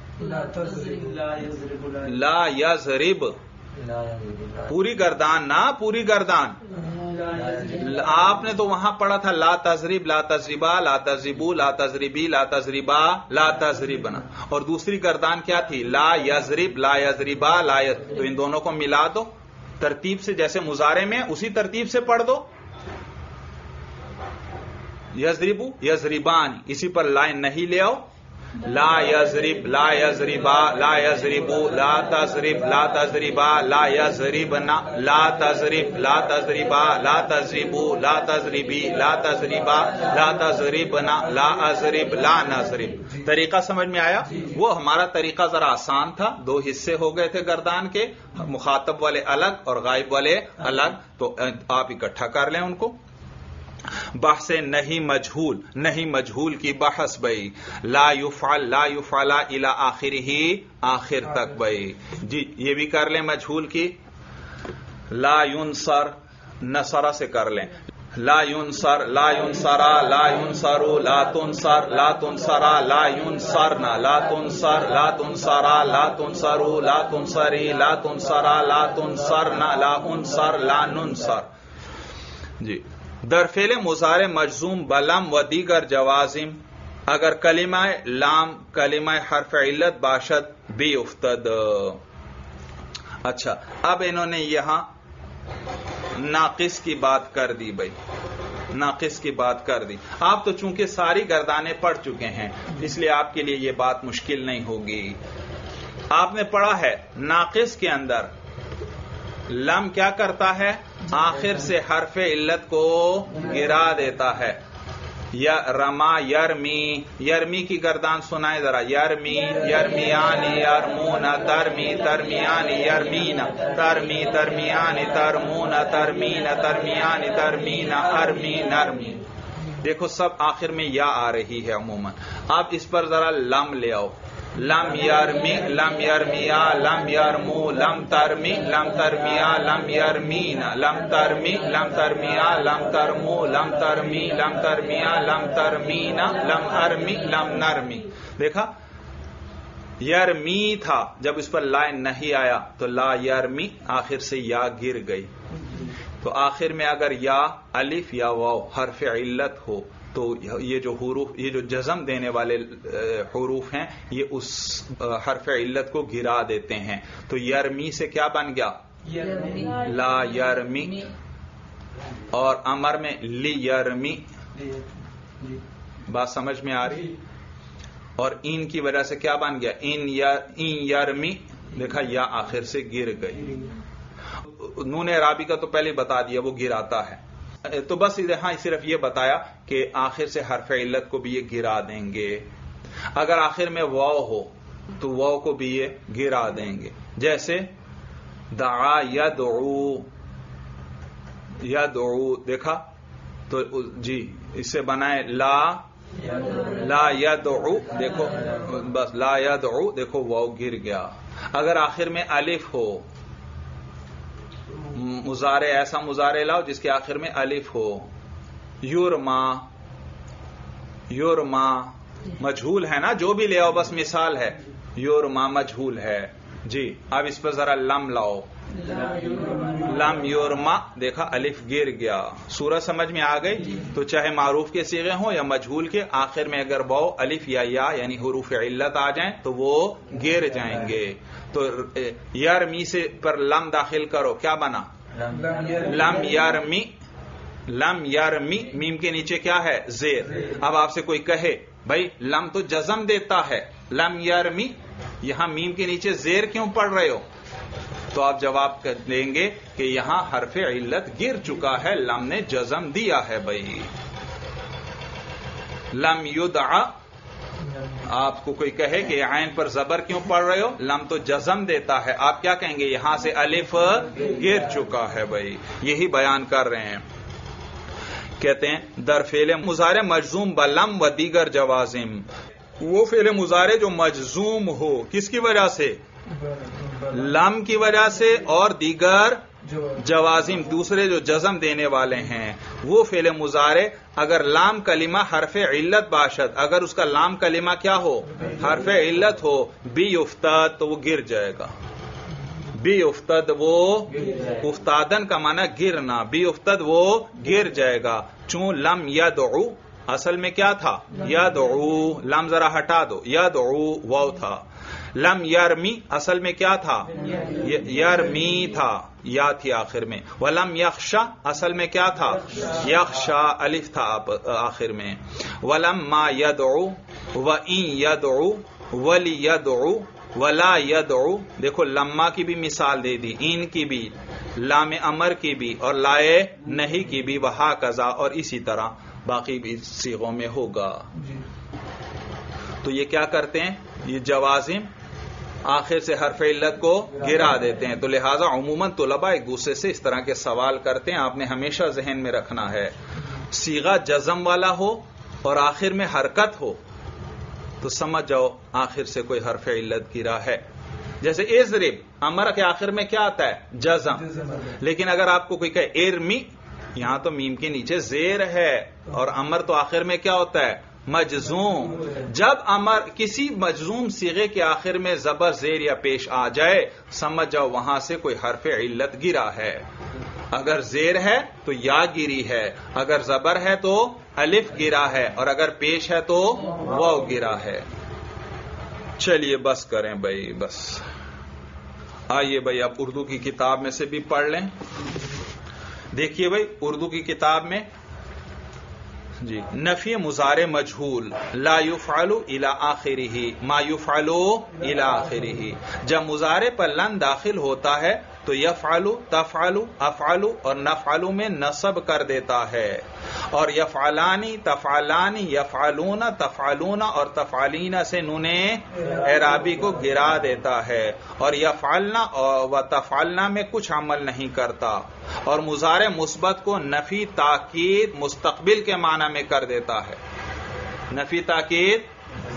لا یضرب، پوری گردان نہ، پوری گردان. آپ نے تو وہاں پڑھا تھا لا تضرب، لا تضربا، لا تضربو، لا تضربی، لا تضربا، لا تضربنا. اور دوسری گردان کیا تھی؟ لا یضرب، لا یضربا، لا یضرب. تو ان دونوں کو ملا دو ترتیب سے، جیسے مضارع میں اسی ترتیب سے پڑھ دو. یضربو، یضربان، اسی پر لائن نہیں لے آؤ. لا یضرب، لا یضربا، لا یضربو، لا تضرب، لا تضربا، لا یضربنا، لا تضرب، لا تضربا، لا تضربو، لا تضربی، لا تضربا، لا تضربنا، لا اضرب، لا نضرب. طریقہ سمجھ میں آیا؟ وہ ہمارا طریقہ ذرا آسان تھا. 2 حصے ہو گئے تھے گردان کے، مخاطب والے الگ اور غائب والے الگ. تو آپ اکٹھا کر لیں ان کو. بحث نہیں مجہول، نہیں مجہول کی بحث بھائی. لا یفعل، لا یفعلا الی آخرہ، آخر تک بھائی. جی یہ بھی کر لیں مجہول کی. لا ینصر، نصرہ سے کر لیں. لا ینصر، لا ینصرا، لا ینصرو، لا تنصر، لا تنصرا، لا ینصرنا، لا تنصر، لا تنصرا، لا تنصرو، لا تنصری، لا تنصرا، لا تنصرنا، لا انصر، لا ننصر. جی در فعل مضارع مجزوم بلم و دیگر جوازم، اگر کلمہ لام کلمہ حرف علت باشد بھی افتد. اچھا اب انہوں نے یہاں ناقص کی بات کر دی بھائی، ناقص کی بات کر دی. آپ تو چونکہ ساری گردانیں پڑھ چکے ہیں اس لیے آپ کے لیے یہ بات مشکل نہیں ہوگی. آپ نے پڑھا ہے ناقص کے اندر لم کیا کرتا ہے؟ آخر سے حرف علت کو گرا دیتا ہے. یا رما، یرمی، یرمی کی گردان سنائے ذرا. یرمی، یرمیانی، یرمون، ترمی، ترمیانی، یرمین، ترمی، ترمیانی، ترمون، ترمین، ترمیانی، ترمین، ارمی، نرمی. دیکھو سب آخر میں یا آ رہی ہے عموماً. آپ اس پر ذرا لم لے آؤ. لم یرمی لم یرمیا لم یرمو لم ترمی لم ترمیا لم یرمین لم ترمی لم ترمیا لم ترمو لم ترمی لم ترمیا لم ترمینا لم ارمی لم نرمی. دیکھا یرمی تھا، جب اس پر لائن نہیں آیا تو لا یرمی، آخر سے یا گر گئی. تو آخر میں اگر یا الف یا واو حرف علت ہو تو یہ جو حروف، یہ جو جزم دینے والے حروف ہیں، یہ اس حرف علت کو گرا دیتے ہیں. تو یرمی سے کیا بن گیا؟ لا یرمی. اور امر میں لی یرمی. بات سمجھ میں آ رہی؟ اور ان کی وجہ سے کیا بن گیا؟ ان یرمی. دیکھا یا آخر سے گر گئی. نون اعرابی کا تو پہلے بتا دیا، وہ گراتا ہے. تو بس یہاں صرف یہ بتایا کہ آخر سے حرف علت کو بھی یہ گرا دیں گے. اگر آخر میں واو ہو تو واو کو بھی یہ گرا دیں گے. جیسے دعا یدعو، یدعو دیکھا تو جی اس سے بنائے لا یدعو. دیکھو بس لا یدعو، دیکھو واو گر گیا. اگر آخر میں الف ہو، مضارع ایسا مضارع لاؤ جس کے آخر میں الف ہو. یورما، یورما مجہول ہے نا، جو بھی لے آؤ بس مثال ہے. یورما مجہول ہے. جی اب اس پر ذرا لم لاؤ. لم یورما، دیکھا الف گر گیا. سورج سمجھ میں آ گئی؟ تو چاہے معروف کے صیغے ہوں یا مجہول کے، آخر میں اگر واو الف یا یعنی حروف علت آ جائیں تو وہ گر جائیں گے. تو یرمی سے پر لم داخل کرو، کیا بنا؟ لم یرمی. لم یرمی، میم کے نیچے کیا ہے؟ زیر. اب آپ سے کوئی کہے بھائی لم تو جزم دیتا ہے، لم یرمی یہاں میم کے نیچے زیر کیوں پڑھ رہے ہو؟ تو آپ جواب دیں گے کہ یہاں حرف علت گر چکا ہے، لم نے جزم دیا ہے. بھائی لم یدعا، آپ کو کوئی کہے کہ عین پر زبر کیوں پڑھ رہے ہو؟ لم تو جزم دیتا ہے. آپ کیا کہیں گے؟ یہاں سے الف گر چکا ہے. بھائی یہی بیان کر رہے ہیں. کہتے ہیں در فعل مضارع مجزوم بلم و دیگر جوازم، وہ فعل مضارع جو مجزوم ہو کس کی وجہ سے؟ لم کی وجہ سے اور دیگر جوازم دوسرے جو جزم دینے والے ہیں. وہ فعل مضارع اگر لام کلمہ حرف علت باشد، اگر اس کا لام کلمہ کیا ہو؟ حرف علت ہو، بی افتاد تو وہ گر جائے گا. بی افتد، وہ افتادن کا معنی گرنا، بی افتد وہ گر جائے گا. چون لم یدعو اصل میں کیا تھا؟ یدعو. لم ذرا ہٹا دو، یدعو واو تھا. لم یرمی اصل میں کیا تھا؟ یرمی تھا، یا تھی آخر میں. ولم یخشا اصل میں کیا تھا؟ یخشا، الف تھا آخر میں. ولما یدعو وان یدعو ولی یدعو ولا یدعو. دیکھو لما کی بھی مثال دے دی، ان کی بھی، لام امر کی بھی، اور لائے نہیں کی بھی، وہاکذا، اور اسی طرح باقی بھی صیغوں میں ہوگا. تو یہ کیا کرتے ہیں؟ یہ جوازم آخر سے حرف علت کو گرا دیتے ہیں. تو لہذا عموماً طلباء ایک دوسرے سے اس طرح کے سوال کرتے ہیں. آپ نے ہمیشہ ذہن میں رکھنا ہے صیغہ جزم والا ہو اور آخر میں حرکت ہو تو سمجھ جاؤ آخر سے کوئی حرف علت گرا ہے. جیسے اضرب، امر کے آخر میں کیا آتا ہے؟ جزم. لیکن اگر آپ کو کوئی کہے ارمی، یہاں تو میم کے نیچے زیر ہے اور امر تو آخر میں کیا ہوتا ہے؟ مجزوم. جب امر کسی مجزوم صیغے کے آخر میں زبر زیر یا پیش آ جائے سمجھ جاؤ وہاں سے کوئی حرف علت گرا ہے. اگر زیر ہے تو یا گری ہے، اگر زبر ہے تو الف گرا ہے، اور اگر پیش ہے تو واو گرا ہے. چلیے بس کریں بھائی، بس آئیے بھائی اب اردو کی کتاب میں سے بھی پڑھ لیں. دیکھیے بھائی اردو کی کتاب میں جی نفی مضارع مجہول لا یفعل الی آخرہ ما یفعل الی آخرہ. جب مضارع پر لن داخل ہوتا ہے تو یفعل، تفعل، افعل اور نفعل میں نصب کر دیتا ہے، اور یفعلانی، تفعلانی، یفعلون، تفعلون اور تفعلین سے نون اعرابی کو گرا دیتا ہے، اور یفعلنا و تفعلنا میں کچھ عمل نہیں کرتا، اور مضارع مثبت کو نفی تاکید مستقبل کے معنی میں کر دیتا ہے. نفی تاکید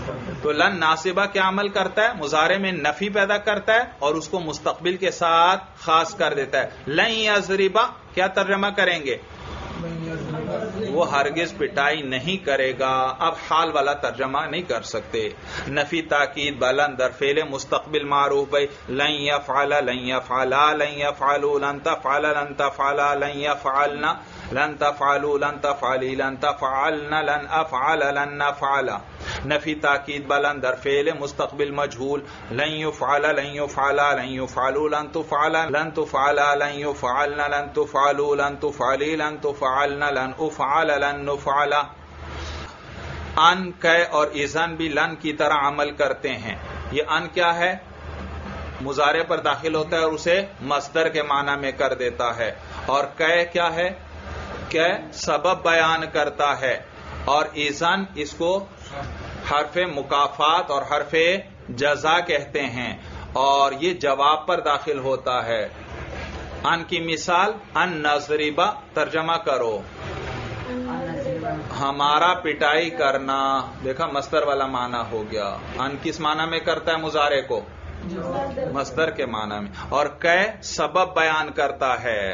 تو لن ناصبہ کیا عمل کرتا ہے؟ مضارع میں نفی پیدا کرتا ہے اور اس کو مستقبل کے ساتھ خاص کر دیتا ہے. لن یضربا کیا ترجمہ کریں گے؟ وہ ہرگز پٹائی نہیں کرے گا. اب حال والا ترجمہ نہیں کر سکتے. نفی تاکید بلند در فعل مستقبل معروف بھائی لن یفعل لن یفعلا لن یفعلوا لن تفعل لن تفعلا لن یفعلنا لن تفعلوا لن تفعلی لن تفعلنا لن افعل لن نفعلا. نفی تاکید بلند در فعل مستقبل مجهول لن یفعل لن یفعلا لن یفعلوا لن تفعل لن تفعلا لن یفعلنا لن تفعلوا لن تفعلی لن تفعلنا لن افعل لن نفعلا. ان کہ اور اذن بھی لن کی طرح عمل کرتے ہیں. یہ ان کیا ہے؟ مضارع پر داخل ہوتا ہے اور اسے مصدر کے معنی میں کر دیتا ہے. اور کہ کیا ہے؟ کہ سبب بیان کرتا ہے. اور اذن اس کو حرف مکافات اور حرف جزا کہتے ہیں اور یہ جواب پر داخل ہوتا ہے. ان کی مثال ان نضربا ترجمہ کرو ہمارا پٹائی کرنا. دیکھا مصدر والا معنی ہو گیا. ان کس معنی میں کرتا ہے مضارع کو؟ مصدر کے معنی میں. اور کہ سبب بیان کرتا ہے.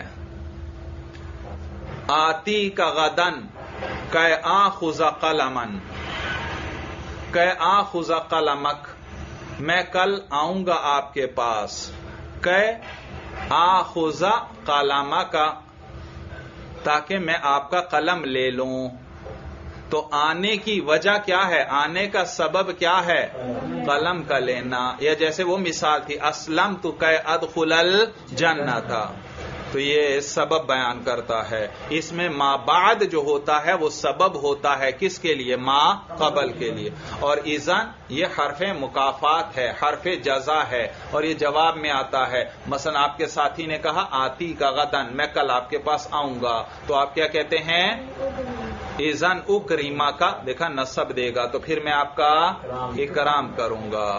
آتی کا غدن کہ آخذ قلمن کہ آخذ قلمک میں کل آؤں گا آپ کے پاس. کہ آخذ قلمک تاکہ میں آپ کا قلم لے لوں. تو آنے کی وجہ کیا ہے؟ آنے کا سبب کیا ہے؟ قلم کا لینا. یا جیسے وہ مثال تھی اسلمت کہ ادخل الجنہ تھا. تو یہ سبب بیان کرتا ہے. اس میں ما بعد جو ہوتا ہے وہ سبب ہوتا ہے کس کے لیے؟ ما قبل کے لیے. اور اذن یہ حرف مکافات ہے، حرف جزا ہے اور یہ جواب میں آتا ہے. مثلا آپ کے ساتھی نے کہا آتی کا غدن میں کل آپ کے پاس آؤں گا تو آپ کیا کہتے ہیں؟ اذن اکریما کا دیکھا نصب دے گا تو پھر میں آپ کا اکرام کروں گا.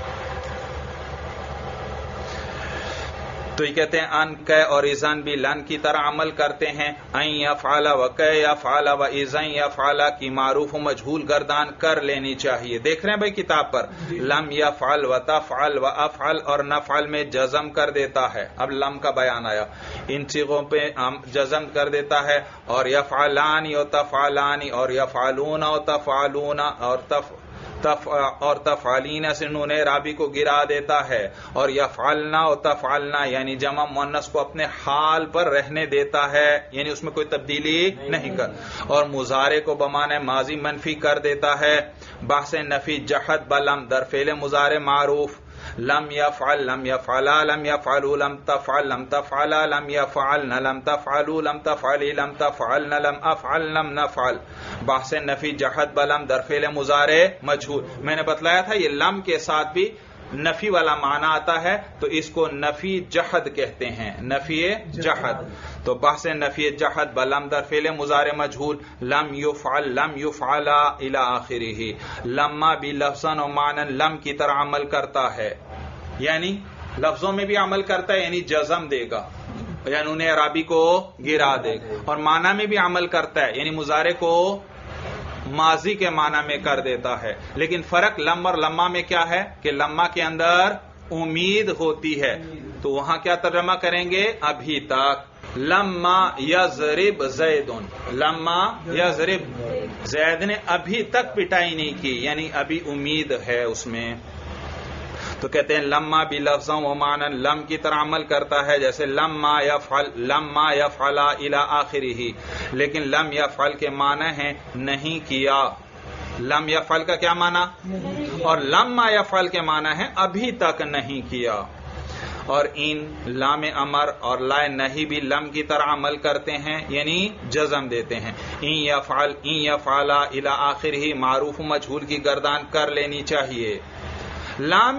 تو یہ کہتے ہیں ان کہ اور اذن بھی لن کی طرح عمل کرتے ہیں. ان یفعل و کہ یفعل و اذن یفعل کی معروف و مجہول گردان کر لینی چاہیے. دیکھ رہے ہیں بھائی کتاب پر لم یفعل و تفعل و افعل اور نفعل میں جزم کر دیتا ہے. اب لم کا بیان آیا ان صیغوں پہ جزم کر دیتا ہے. اور یفعلانی اور تفعلانی اور یفعلون اور تفعلون اور تفعلین سے نون اعرابی کو گرا دیتا ہے. اور یفعلنا اور تفعلنا یعنی جمع مؤنث کو اپنے حال پر رہنے دیتا ہے یعنی اس میں کوئی تبدیلی نہیں کر. اور مضارع کو بمعنی ماضی منفی کر دیتا ہے. بحث نفی جحد بلم در فعل مضارع معروف لم یفعل لم یفعلا لم یفعلوا لم تفعل لم تفعلا لم یفعلن لم تفعلوا لم تفعلی لم تفعلن لم افعل لم نفعل. بحث نفی جحد بلم در فعل مضارع مجہول. میں نے بتلایا تھا یہ لم کے ساتھ بھی نفی والا معنی آتا ہے تو اس کو نفی جحد کہتے ہیں. نفی جحد. تو بحث نفی جحد بلم در فعل مضارع مجہول لم یفعل لم یفعلا الی آخرہ. لما بھی لفظاً و معنی لم کی طرح عمل کرتا ہے یعنی لفظوں میں بھی عمل کرتا ہے یعنی جزم دے گا یعنی انہیں اعرابی کو گرا دے گا. اور معنی میں بھی عمل کرتا ہے یعنی مضارع کو ماضی کے معنی میں کر دیتا ہے. لیکن فرق لم اور لما میں کیا ہے کہ لما کے اندر امید ہوتی ہے تو وہاں کیا ترجمہ کریں گے؟ ابھی تک. لما یضرب زید لما یضرب زید نے ابھی تک پٹائی نہیں کی یعنی ابھی امید ہے اس میں. تو کہتے ہیں لما بھی لفظوں و معنی لم کی طرح عمل کرتا ہے جیسے لما یفعل الی آخرہ. لیکن لم یفعل کے معنی ہیں نہیں کیا. لم یفعل کا کیا معنی؟ اور لما یفعل کے معنی ہے ابھی تک نہیں کیا. اور ان لام امر اور لا نہی بھی لم کی طرح عمل کرتے ہیں یعنی جزم دیتے ہیں. ان یفعل الی آخرہ معروف مجہول کی گردان کر لینی چاہیے. لام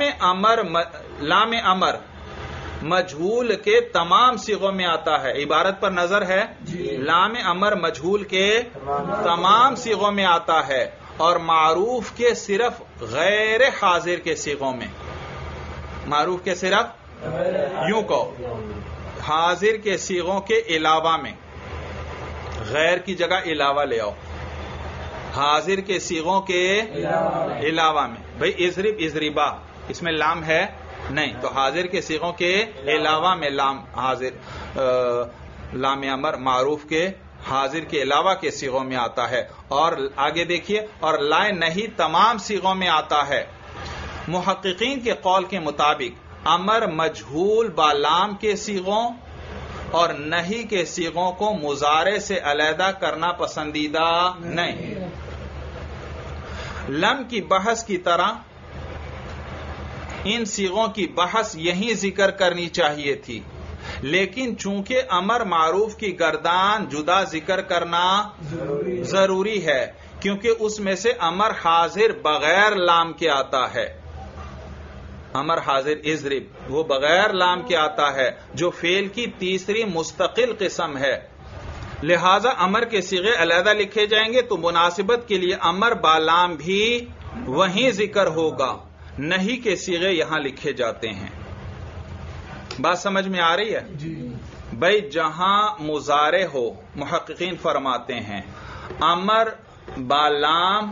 امر مجہول کے تمام صیغوں میں آتا ہے. عبارت پر نظر ہے لام امر مجہول کے تمام صیغوں میں آتا ہے اور معروف کے صرف غیر حاضر کے صیغوں میں. معروف کے صرف یوں کہو حاضر کے صیغوں کے علاوہ میں. غیر کی جگہ علاوہ لے آؤ. حاضر کے صیغوں کے علاوہ میں. بھئی اضرب اضربا اس میں لام ہے نہیں، تو حاضر کے صیغوں کے علاوہ میں لام حاضر لام امر معروف کے حاضر کے علاوہ کے صیغوں میں آتا ہے. اور آگے دیکھیے، اور لائے نہیں تمام صیغوں میں آتا ہے. محققین کے قول کے مطابق امر مجہول با لام کے صیغوں اور نہیں کے صیغوں کو مضارع سے علیحدہ کرنا پسندیدہ نہیں. لم کی بحث کی طرح ان صیغوں کی بحث یہی ذکر کرنی چاہیے تھی، لیکن چونکہ امر معروف کی گردان جدا ذکر کرنا ضروری ہے، کیونکہ اس میں سے امر حاضر بغیر لام کے آتا ہے. امر حاضر اضرب وہ بغیر لام کے آتا ہے، جو فعل کی تیسری مستقل قسم ہے. لہذا امر کے صیغے علیحدہ لکھے جائیں گے تو مناسبت کے لیے امر بالام بھی وہیں ذکر ہوگا، نہیں کے صیغے یہاں لکھے جاتے ہیں. بات سمجھ میں آ رہی ہے؟ بھئی جہاں مضارع ہو، محققین فرماتے ہیں امر بالام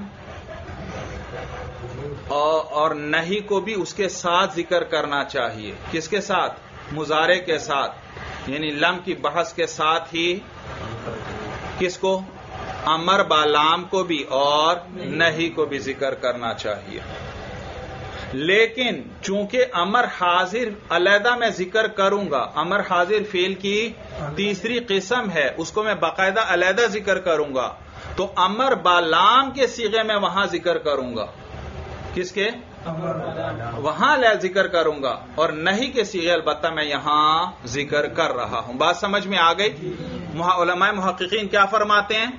اور نہیں کو بھی اس کے ساتھ ذکر کرنا چاہیے. کس کے ساتھ؟ مضارع کے ساتھ، یعنی لم کی بحث کے ساتھ ہی کس کو؟ امر بالام کو بھی اور نہیں کو بھی ذکر کرنا چاہیے. لیکن چونکہ امر حاضر علیحدہ میں ذکر کروں گا، امر حاضر فعل کی تیسری قسم ہے، اس کو میں باقاعدہ علیحدہ ذکر کروں گا، تو امر بالام کے صیغے میں وہاں ذکر کروں گا. کس کے؟ وہاں ذکر کروں گا، اور نہیں کے صیغے البتہ میں یہاں ذکر کر رہا ہوں. بات سمجھ میں آ گئی؟ علماء محققین کیا فرماتے ہیں؟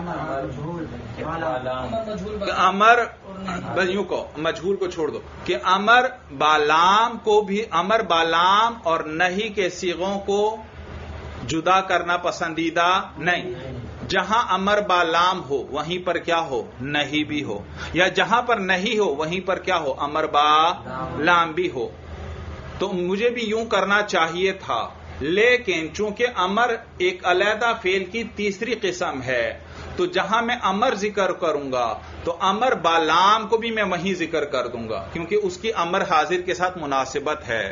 کہ امر یوں کو مجہول کو چھوڑ دو، کہ امر بالام کو بھی، امر بالام اور نہیں کے صیغوں کو جدا کرنا پسندیدہ نہیں. جہاں امر بالام ہو وہیں پر کیا ہو؟ نہیں بھی ہو، یا جہاں پر نہیں ہو وہیں پر کیا ہو؟ امر بالام بھی ہو. تو مجھے بھی یوں کرنا چاہیے تھا، لیکن چونکہ امر ایک علیحدہ فعل کی تیسری قسم ہے، تو جہاں میں امر ذکر کروں گا تو امر بالام کو بھی میں وہیں ذکر کر دوں گا، کیونکہ اس کی امر حاضر کے ساتھ مناسبت ہے.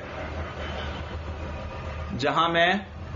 جہاں میں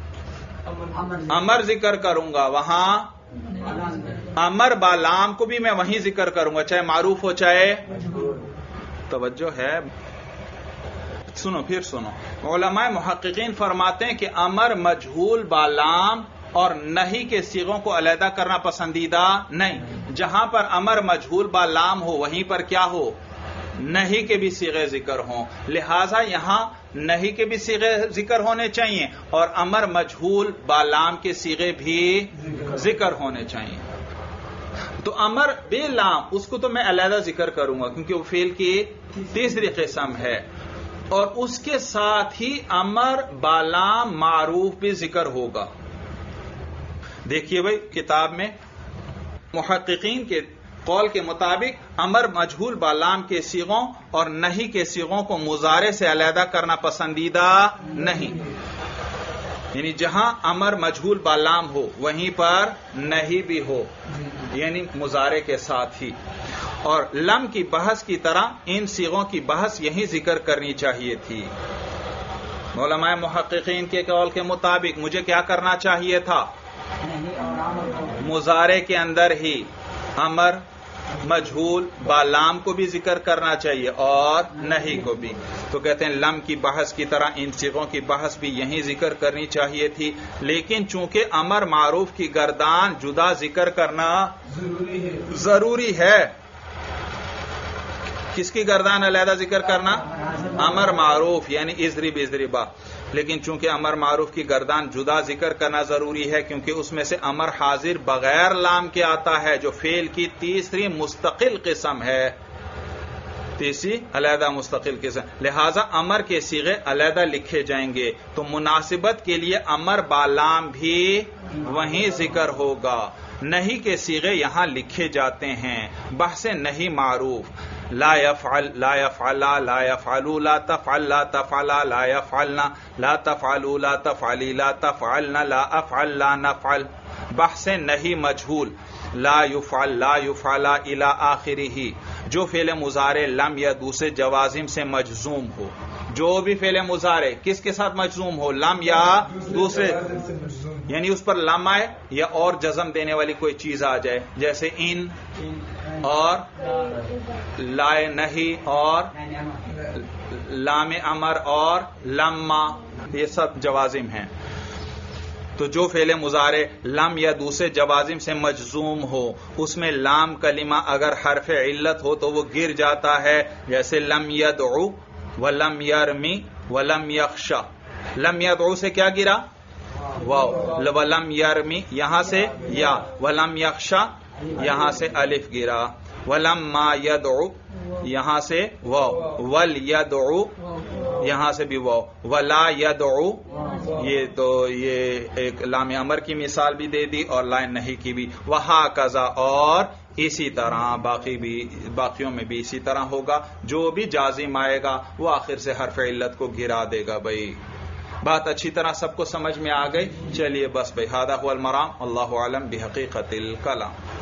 امر ذکر کروں گا وہاں امر بالام کو بھی میں وہیں ذکر کروں گا، چاہے معروف ہو چاہے. توجہ ہے؟ سنو پھر سنو. علماء محققین فرماتے ہیں کہ امر مجہول بالام اور نہیں کے صیغوں کو علیحدہ کرنا پسندیدہ نہیں. جہاں پر امر مجہول بالام ہو وہیں پر کیا ہو؟ نہیں کے بھی صیغے ذکر ہوں. لہذا یہاں نہیں کے بھی صیغے ذکر ہونے چاہیے اور امر مجہول بالام کے صیغے بھی ذکر ہونے چاہیے. تو امر بے لام اس کو تو میں علیحدہ ذکر کروں گا کیونکہ وہ فعل کی تیسری قسم ہے، اور اس کے ساتھ ہی امر بالام معروف بھی ذکر ہوگا. دیکھیے بھائی کتاب میں محققین کے قول کے مطابق امر مجہول بالام کے صیغوں اور نہیں کے صیغوں کو مضارع سے علیحدہ کرنا پسندیدہ نہیں. یعنی جہاں امر مجہول بالام ہو وہیں پر نہیں بھی ہو، یعنی مضارع کے ساتھ ہی. اور لم کی بحث کی طرح ان صیغوں کی بحث یہی ذکر کرنی چاہیے تھی. علماء محققین کے قول کے مطابق مجھے کیا کرنا چاہیے تھا؟ مضارع کے اندر ہی امر مجہول بالام کو بھی ذکر کرنا چاہیے اور نہیں کو بھی. تو کہتے ہیں لم کی بحث کی طرح ان صیغوں کی بحث بھی یہی ذکر کرنی چاہیے تھی، لیکن چونکہ امر معروف کی گردان جدا ذکر کرنا ضروری ہے. کس کی گردان علیحدہ ذکر کرنا؟ امر معروف یعنی اضرب اضربا. لیکن چونکہ امر معروف کی گردان جدا ذکر کرنا ضروری ہے کیونکہ اس میں سے امر حاضر بغیر لام کے آتا ہے جو فعل کی تیسری مستقل قسم ہے، تیسری علیحدہ مستقل قسم. لہذا امر کے صیغے علیحدہ لکھے جائیں گے تو مناسبت کے لیے امر بالام بھی وہیں ذکر ہوگا. نہیں کے صیغے یہاں لکھے جاتے ہیں. بحث نہیں معروف لا يفعل لا يفعلا لا يفعلوا لا تفعل لا تفعلا لا يفعلنا لا تفعلوا لا تفعلی لا تفعلنا لا افعل لا نفعل. بحث نہیں مجہول لا یفعل الی آخرہ، جو فعل مضارع لم یا دوسرے جوازم سے مجزوم ہو، جو بھی فعل مضارع کس کے ساتھ مجزوم ہو، لم یا دوسرے، یعنی اس پر لم آئے یا اور جزم دینے والی کوئی چیز آ جائے، جیسے ان اور لائے نہیں اور لام امر اور لما، یہ سب جوازم ہیں۔ تو جو فعل مضارع لم یا دوسرے جوازم سے مجزوم ہو، اس میں لام کلمہ اگر حرف علت ہو تو وہ گر جاتا ہے، جیسے لم یدعو ولم یرمی ولم یخشا۔ لم یدعو سے کیا گرا؟ واو۔ ولم یرمی یہاں سے یا، ولم یخشا یہاں سے الف گرا، ولما یدعو یہاں سے واو، ول یدعو یہاں سے بھی واو، ولا یدعو، یہ تو یہ ایک لام امر کی مثال بھی دے دی اور لائن نہیں کی بھی، وہاکذا، اور اسی طرح باقیوں میں بھی اسی طرح ہوگا، جو بھی جازم آئے گا وہ آخر سے حرف علت کو گرا دے گا۔ بھائی بات اچھی طرح سب کو سمجھ میں آ گئی؟ چلیے بس بھائی، ھذا ھو المرام، اللہ اعلم بحقیقت الکلام۔